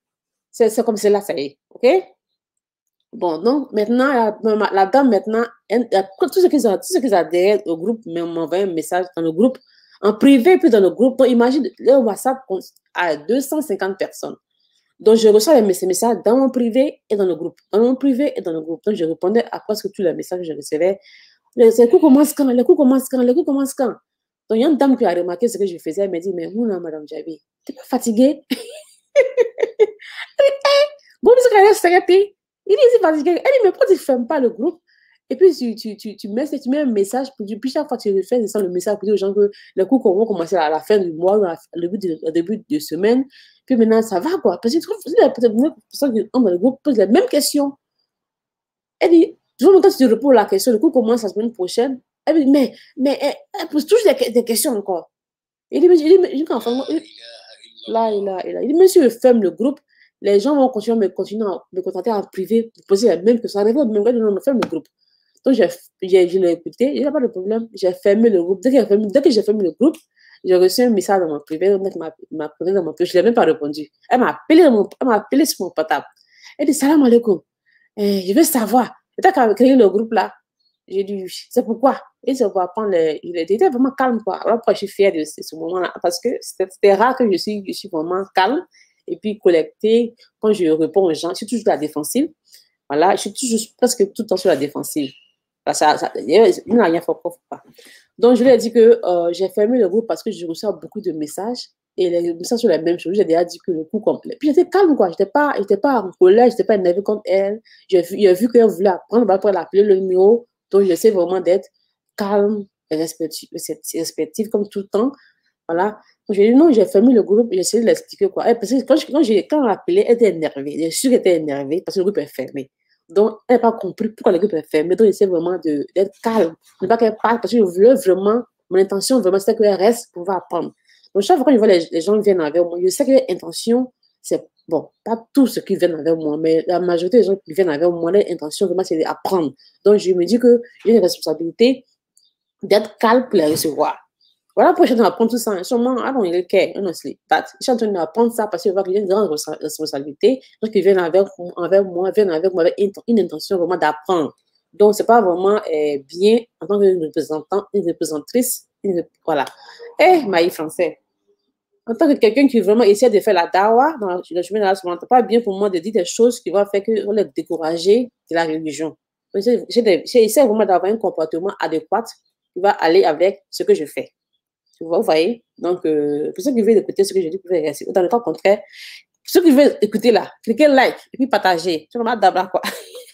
c'est comme c'est là, ça y est. OK? Bon, donc maintenant, la, la dame, maintenant, elle, tout ce qu'ils ont, tout ce qu'ils adhèrent au groupe, m'envoie un message dans le groupe, en privé, puis dans le groupe. Donc, imagine, le WhatsApp a deux cent cinquante personnes. Donc, je reçois les messages dans mon privé et dans le groupe. Dans mon privé et dans le groupe. Donc, je répondais à quoi ce que tous les messages que je recevais. Le, le coup commence quand? Le coup commence quand? Le coup commence quand? Donc, il y a une dame qui a remarqué ce que je faisais. Elle m'a dit, mais vous, là, Madame Djabi, t'es pas fatiguée? Elle dit, hey, bon, parce qu'elle est s'arrêter. Il dit, c'est fatigué. Elle dit, mais pourquoi tu ne fermes pas le groupe? Et puis, tu, tu, tu, tu, mets, tu mets un message pour dire, puis chaque fois que tu fais le message pour dire aux gens que le coup vont commencer à la fin du mois, au début de, au début de semaine. Puis maintenant, ça va, quoi. Parce que tu trouves que les personnes qui entrent dans le groupe posent les mêmes questions. Elle dit, toujours quand tu réponds à la question, le cours commence la semaine prochaine. Elle me dit, mais, mais elle, elle pose toujours des, des questions encore. Il dit, il dit, il dit, enfin, il, là, il a, il a. Il dit, monsieur, je ferme le groupe, les gens vont continuer à me, continuer à me contacter en privé pour poser les mêmes questions. Même quand on ferme le groupe. Donc, je l'ai écouté, il n'y a pas de problème. J'ai fermé le groupe. Dès que j'ai fermé, dès que j'ai fermé le groupe, j'ai reçu un message dans mon privé. Le mec m'a appelé dans mon privé. Je ne l'ai même pas répondu. Elle m'a appelé, appelé sur mon portable. Elle dit, salam alaikum. Eh, je veux savoir. Et t'as créé le groupe là. J'ai dit, c'est pourquoi. Et c'est pour apprendre, le, il était vraiment calme, quoi. Alors, après, je suis fière de ce, ce moment-là, parce que c'était rare que je suis, je suis vraiment calme, et puis collectée. Quand je réponds aux gens, je suis toujours à la défensive. Voilà, je suis toujours presque tout le temps sur la défensive. Ça, ça, il n'a rien fait, pas. Donc, je lui ai dit que euh, j'ai fermé le groupe parce que je reçois beaucoup de messages et les messages sont les mêmes choses. J'ai déjà dit que le coup complet. Puis j'étais calme, quoi. Je n'étais pas, pas en colère, je n'étais pas énervée contre elle. J'ai vu, vu qu'elle voulait apprendre, bah, pour l'appeler le numéro. Donc, j'essaie vraiment d'être calme et respective, respective comme tout le temps. Voilà. Donc, j'ai dit non, j'ai fermé le groupe, j'ai essayé de l'expliquer, quoi. Et parce que quand, je, quand, j'ai, quand on l'appelait, elle était énervée. J'ai su qu'elle était énervée parce que le groupe est fermé. Donc, elle n'a pas compris pourquoi le groupe est fermé. Donc, j'essaie vraiment de, d'être calme. Ne pas qu'elle parle parce que je voulais vraiment, mon intention vraiment, c'était qu'elle reste pour pouvoir apprendre. Donc, chaque fois que je vois les, les gens viennent avec moi, je sais que l'intention, c'est, bon, pas tous ceux qui viennent avec moi, mais la majorité des gens qui viennent avec moi, leur intention vraiment, c'est d'apprendre. Donc, je me dis que j'ai une responsabilité d'être calme pour les recevoir. Voilà pourquoi je suis en train d'apprendre tout ça. Sûrement, I don't really care, honestly. But je suis en train d'apprendre ça parce que je vois qu'il y a une grande responsabilité. Donc, ils viennent avec, avec moi, viennent avec moi avec une, une intention vraiment d'apprendre. Donc, c'est pas vraiment euh, bien en tant que représentant, une représentatrice. Une, voilà. Eh, Maï français. En tant que quelqu'un qui vraiment essaie de faire la dawa dans le chemin de la c'est pas bien pour moi de dire des choses qui vont faire que on les décourager de la religion. J'essaie vraiment d'avoir un comportement adéquat qui va aller avec ce que je fais. Vous voyez? Donc, euh, pour ceux qui veulent écouter ce que je dis, vous pouvez rester. Dans le cas contraire, pour ceux qui veulent écouter là, cliquez like et puis partagez. C'est vraiment d'abord quoi.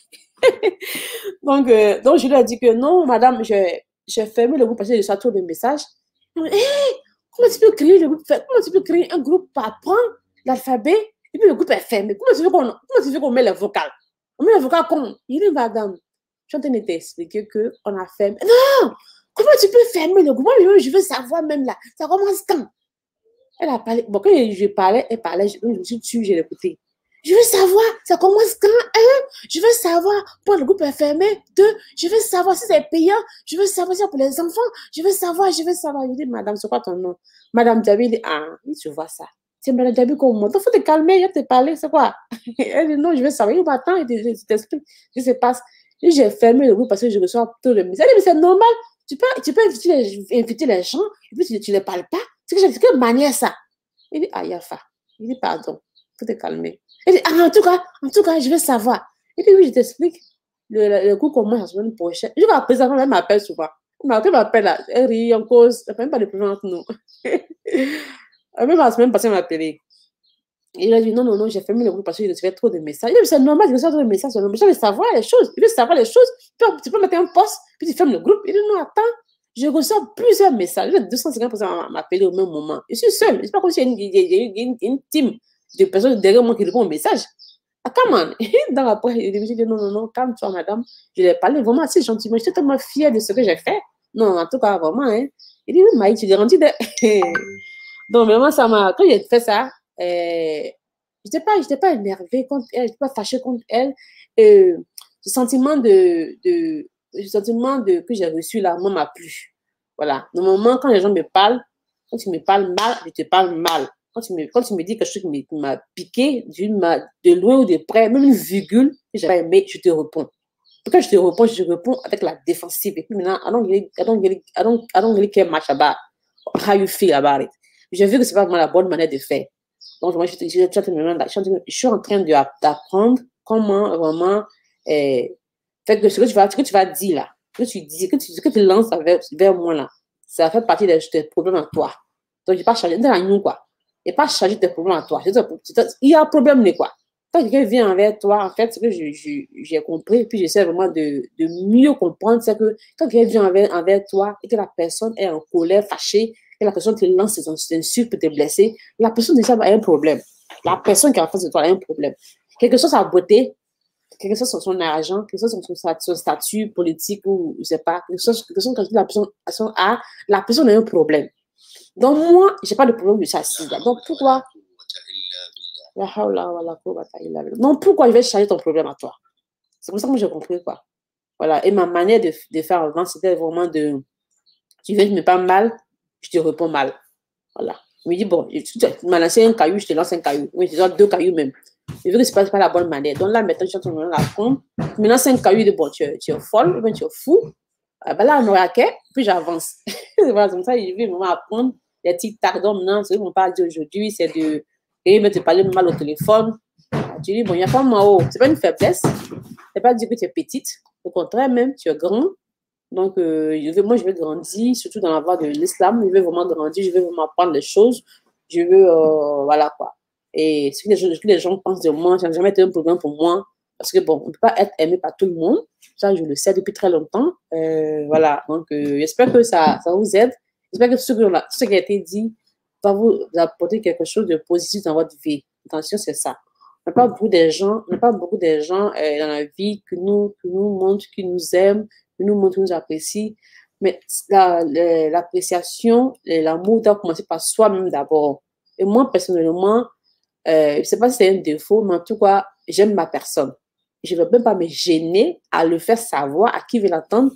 donc, euh, donc, je lui ai dit que non, madame, j'ai fermé le groupe parce que je reçois trop de messages. Hey, comment tu peux créer le groupe? Comment tu peux créer un groupe pour apprendre l'alphabet et puis le groupe est fermé? Comment tu veux qu'on qu qu met les vocales? On met les vocales comme? Il dit, madame, je suis en train de t'expliquer qu'on a fermé. Non! Comment tu peux fermer le groupe? Moi, je veux savoir même là. Ça commence quand? Elle a parlé. Bon, quand je parlais, elle parlait. Je, je me suis tue, j'ai écouté. Je veux savoir, ça commence quand? Un, je veux savoir, pour le groupe est fermé. Deux, je veux savoir si c'est payant. Je veux savoir si c'est pour les enfants. Je veux savoir, je veux savoir. Je dis, madame, c'est quoi ton nom? Madame Diaby dit, ah, tu vois ça. C'est Madame Diaby comme moi. Il faut te calmer, je te parler, c'est quoi? Elle dit, non, je veux savoir. Il m'attend, il t'explique ce qui se passe. Et j'ai fermé le groupe parce que je reçois tout le message. Elle dit, mais c'est normal. Tu peux, tu peux inviter, les, inviter les gens et puis tu, tu ne les parles pas. C'est que quelle manière ça? Il dit, ah, Yafa. Il dit, pardon, faut te calmer. Il dit, ah, en tout cas, en tout cas, je veux savoir. Il dit, oui, je t'explique. Le, le, le coup commence la semaine prochaine. Je vois, présentement, elle m'appelle souvent. Elle m'appelle là, elle rit en cause. Elle ne fait même pas de problème entre nous. Même la semaine passée, elle m'a appelé. Il a dit, non, non, non, j'ai fermé le groupe parce que je recevais trop de messages. Il dit, c'est normal, je reçois trop de messages. Je veux savoir les choses. Il veut savoir les choses. Tu peux mettre un post, puis tu fermes le groupe. Il dit, non, attends. Je reçois plusieurs messages. deux cent cinquante personnes m'appeler au même moment. Je suis seule. C'est pas comme s'il y a une, une, une team de personnes derrière moi qui répondent aux messages. Ah, come on. Donc après, il me dit, non, non, non, calme-toi, madame. Je lui ai parlé vraiment assez gentiment. Je suis tellement fière de ce que j'ai fait. Non, en tout cas, vraiment, hein. Il dit, oui, Maï, tu es rendu de... Donc, vraiment, ça m'a... Quand j'ai fait ça, euh, je n'étais pas, pas énervée contre elle, je n'étais pas fâchée contre elle. Euh, ce sentiment de... de le sentiment de, que j'ai reçu là, moi, m'a plu. Voilà. Normalement, quand les gens me parlent, quand tu me parles mal, je te parle mal. Quand tu me, quand tu me dis quelque chose qui m'a piqué, de loin ou de près, même une virgule que j'ai pas aimé, je te réponds. Quand je te réponds, je te réponds avec la défensive. Et puis maintenant, I don't really, I don't really, I don't, I don't really care much about how you feel about it. J'ai vu que c'est pas vraiment la bonne manière de faire. Donc, moi, je, je, je, je, je suis en train d'apprendre comment vraiment eh, fait que ce que tu vas, ce que tu vas dire là, ce que tu dis, que tu, ce que tu lances vers, vers moi là, ça fait partie de tes problèmes à toi. Donc, je n'ai pas chargé de nous, quoi. Et pas charger tes problèmes à toi. Il y a un problème, mais quoi. Quand quelqu'un vient envers toi, en fait, ce que j'ai compris, puis j'essaie vraiment de, de mieux comprendre, c'est que quand quelqu'un vient envers, envers toi et que la personne est en colère, fâchée, et la personne te lance ses insultes pour te blesser, la personne déjà a un problème. La personne qui est en face de toi a un problème. Quelque chose à beauté, quelque chose sur son argent, quelque chose sur son, son statut politique ou je sais pas, quelque chose, quelque chose quand la personne a, la personne a un problème. Donc moi, j'ai pas de problème de ça. Donc pourquoi? Donc pourquoi je vais changer ton problème à toi? C'est pour ça que j'ai compris quoi. Voilà. Et ma manière de, de faire avant, c'était vraiment de, tu viens de me parler mal, je te réponds mal. Voilà. Je me dis bon, tu m'as lancé un caillou, je te lance un caillou. Oui, je te donne deux cailloux même. Je veux que ce passe pas la bonne manière. Donc là, maintenant, je suis en train de apprendre. Maintenant, c'est un caillou de bon, tu es, tu es folle, ou bien tu es fou. Ah, ben là, on aura qu'à, puis j'avance. Voilà, comme ça, je vais vraiment apprendre les petits tacs. Donc maintenant, ce qu'on parle d'aujourd'hui, c'est de, et me te parler mal au téléphone. Tu dis, bon, il n'y a pas moi, oh, c'est pas une faiblesse. C'est pas dire que tu es petite. Au contraire, même, tu es grand. Donc, euh, je veux, moi, je veux grandir, surtout dans la voie de l'islam. Je veux vraiment grandir, je veux vraiment apprendre les choses. Je veux, euh, voilà quoi. Et ce que les gens, ce que les gens pensent de moi, ça n'a jamais été un problème pour moi. Parce que, bon, on ne peut pas être aimé par tout le monde. Ça, je le sais depuis très longtemps. Euh, voilà. Donc, euh, j'espère que ça, ça vous aide. J'espère que tout ce, que tout ce qui a été dit va vous apporter quelque chose de positif dans votre vie. Attention, c'est ça. On n'a pas beaucoup de gens, on n'a pas beaucoup de gens euh, dans la vie qui nous, qui nous montrent, qui nous aiment, qui nous montrent, qui nous apprécient. Mais l'appréciation, la, l'amour doit commencer par soi-même d'abord. Et moi, personnellement, euh, je ne sais pas si c'est un défaut, mais en tout cas, j'aime ma personne. Je ne veux même pas me gêner à le faire savoir à qui veut l'entendre.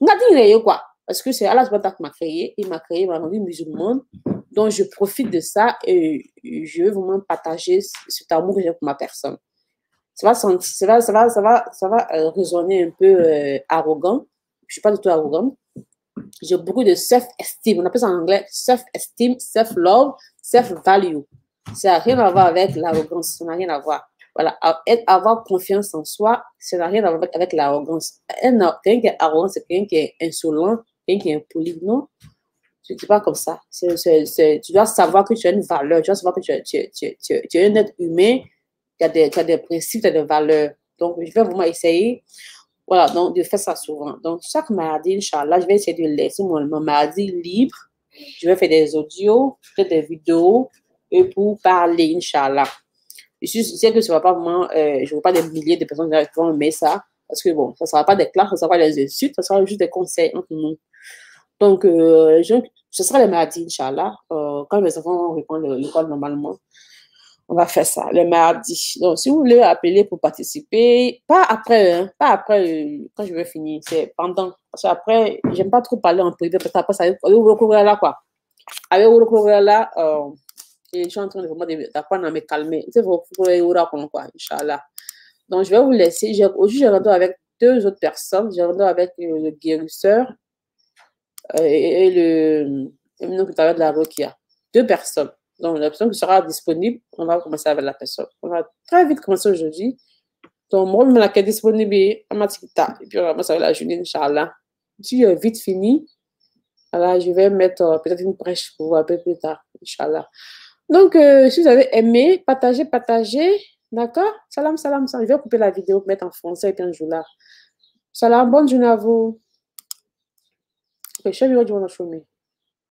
Quoi. Parce que c'est Allah qui m'a créé, il m'a créé, il m'a rendu musulmane. Donc, je profite de ça et je veux vraiment partager cet amour que j'ai pour ma personne. Ça va, ça va, ça va, ça va, ça va euh, résonner un peu euh, arrogant. Je ne suis pas du tout arrogante. J'ai beaucoup de self-esteem. On appelle ça en anglais self-esteem, self-love, self-value. Ça n'a rien à voir avec l'arrogance. Ça n'a rien à voir. Voilà. Avoir confiance en soi, ça n'a rien à voir avec, avec l'arrogance. Quelqu'un qui est arrogant, c'est quelqu'un qui est insolent, quelqu'un qui est impoli. Non, ce n'est pas comme ça. C'est, c'est, c'est, tu dois savoir que tu as une valeur. Tu dois savoir que tu, tu, tu, tu, tu es un être humain qui a des, qui a des principes, qui a des valeurs. Donc, je vais vraiment essayer. Voilà, donc de faire ça souvent. Donc, chaque mardi, Inch'Allah, je vais essayer de laisser mon, mon mardi libre. Je vais faire des audios, peut-être des vidéos, et pour parler, Inch'Allah. Je sais que ce ne va pas vraiment, euh, je ne veux pas des milliers de personnes qui vont aimer ça, parce que bon, ça ne sera pas des classes, ça ne sera pas des insultes, ça sera juste des conseils entre nous. Donc, euh, je, ce sera le mardi, Inch'Allah, euh, quand mes enfants vont reprendre l'école normalement. On va faire ça le mardi. Donc, si vous voulez appeler pour participer, pas après, hein, pas après euh, quand je vais finir, c'est pendant. Parce qu'après, j'aime pas trop parler en privé, parce qu'après, ça va recouvrir là, quoi. Avec le recouvrir là, euh, je suis en train de vraiment d'apprendre à me calmer. C'est recouvrir quoi, Inch'Allah. Donc, je vais vous laisser. Aujourd'hui, je rentre avec deux autres personnes. Je rentre avec euh, le guérisseur euh, et, et le, et le nom de la Rokia. Deux personnes. Donc, la personne qui sera disponible, on va commencer avec la personne. On va très vite commencer aujourd'hui. Donc, moi, je suis disponible, et puis on va commencer avec la journée, Inch'Allah. Si j'ai vite fini, alors je vais mettre euh, peut-être une prêche pour vous un peu plus tard, Inch'Allah. Donc, euh, si vous avez aimé, partagez, partagez. D'accord? Salam, salam, salam. Je vais couper la vidéo, mettre en français et puis un jour là. Salam, bonne journée à vous. Okay, show me what you want to show me.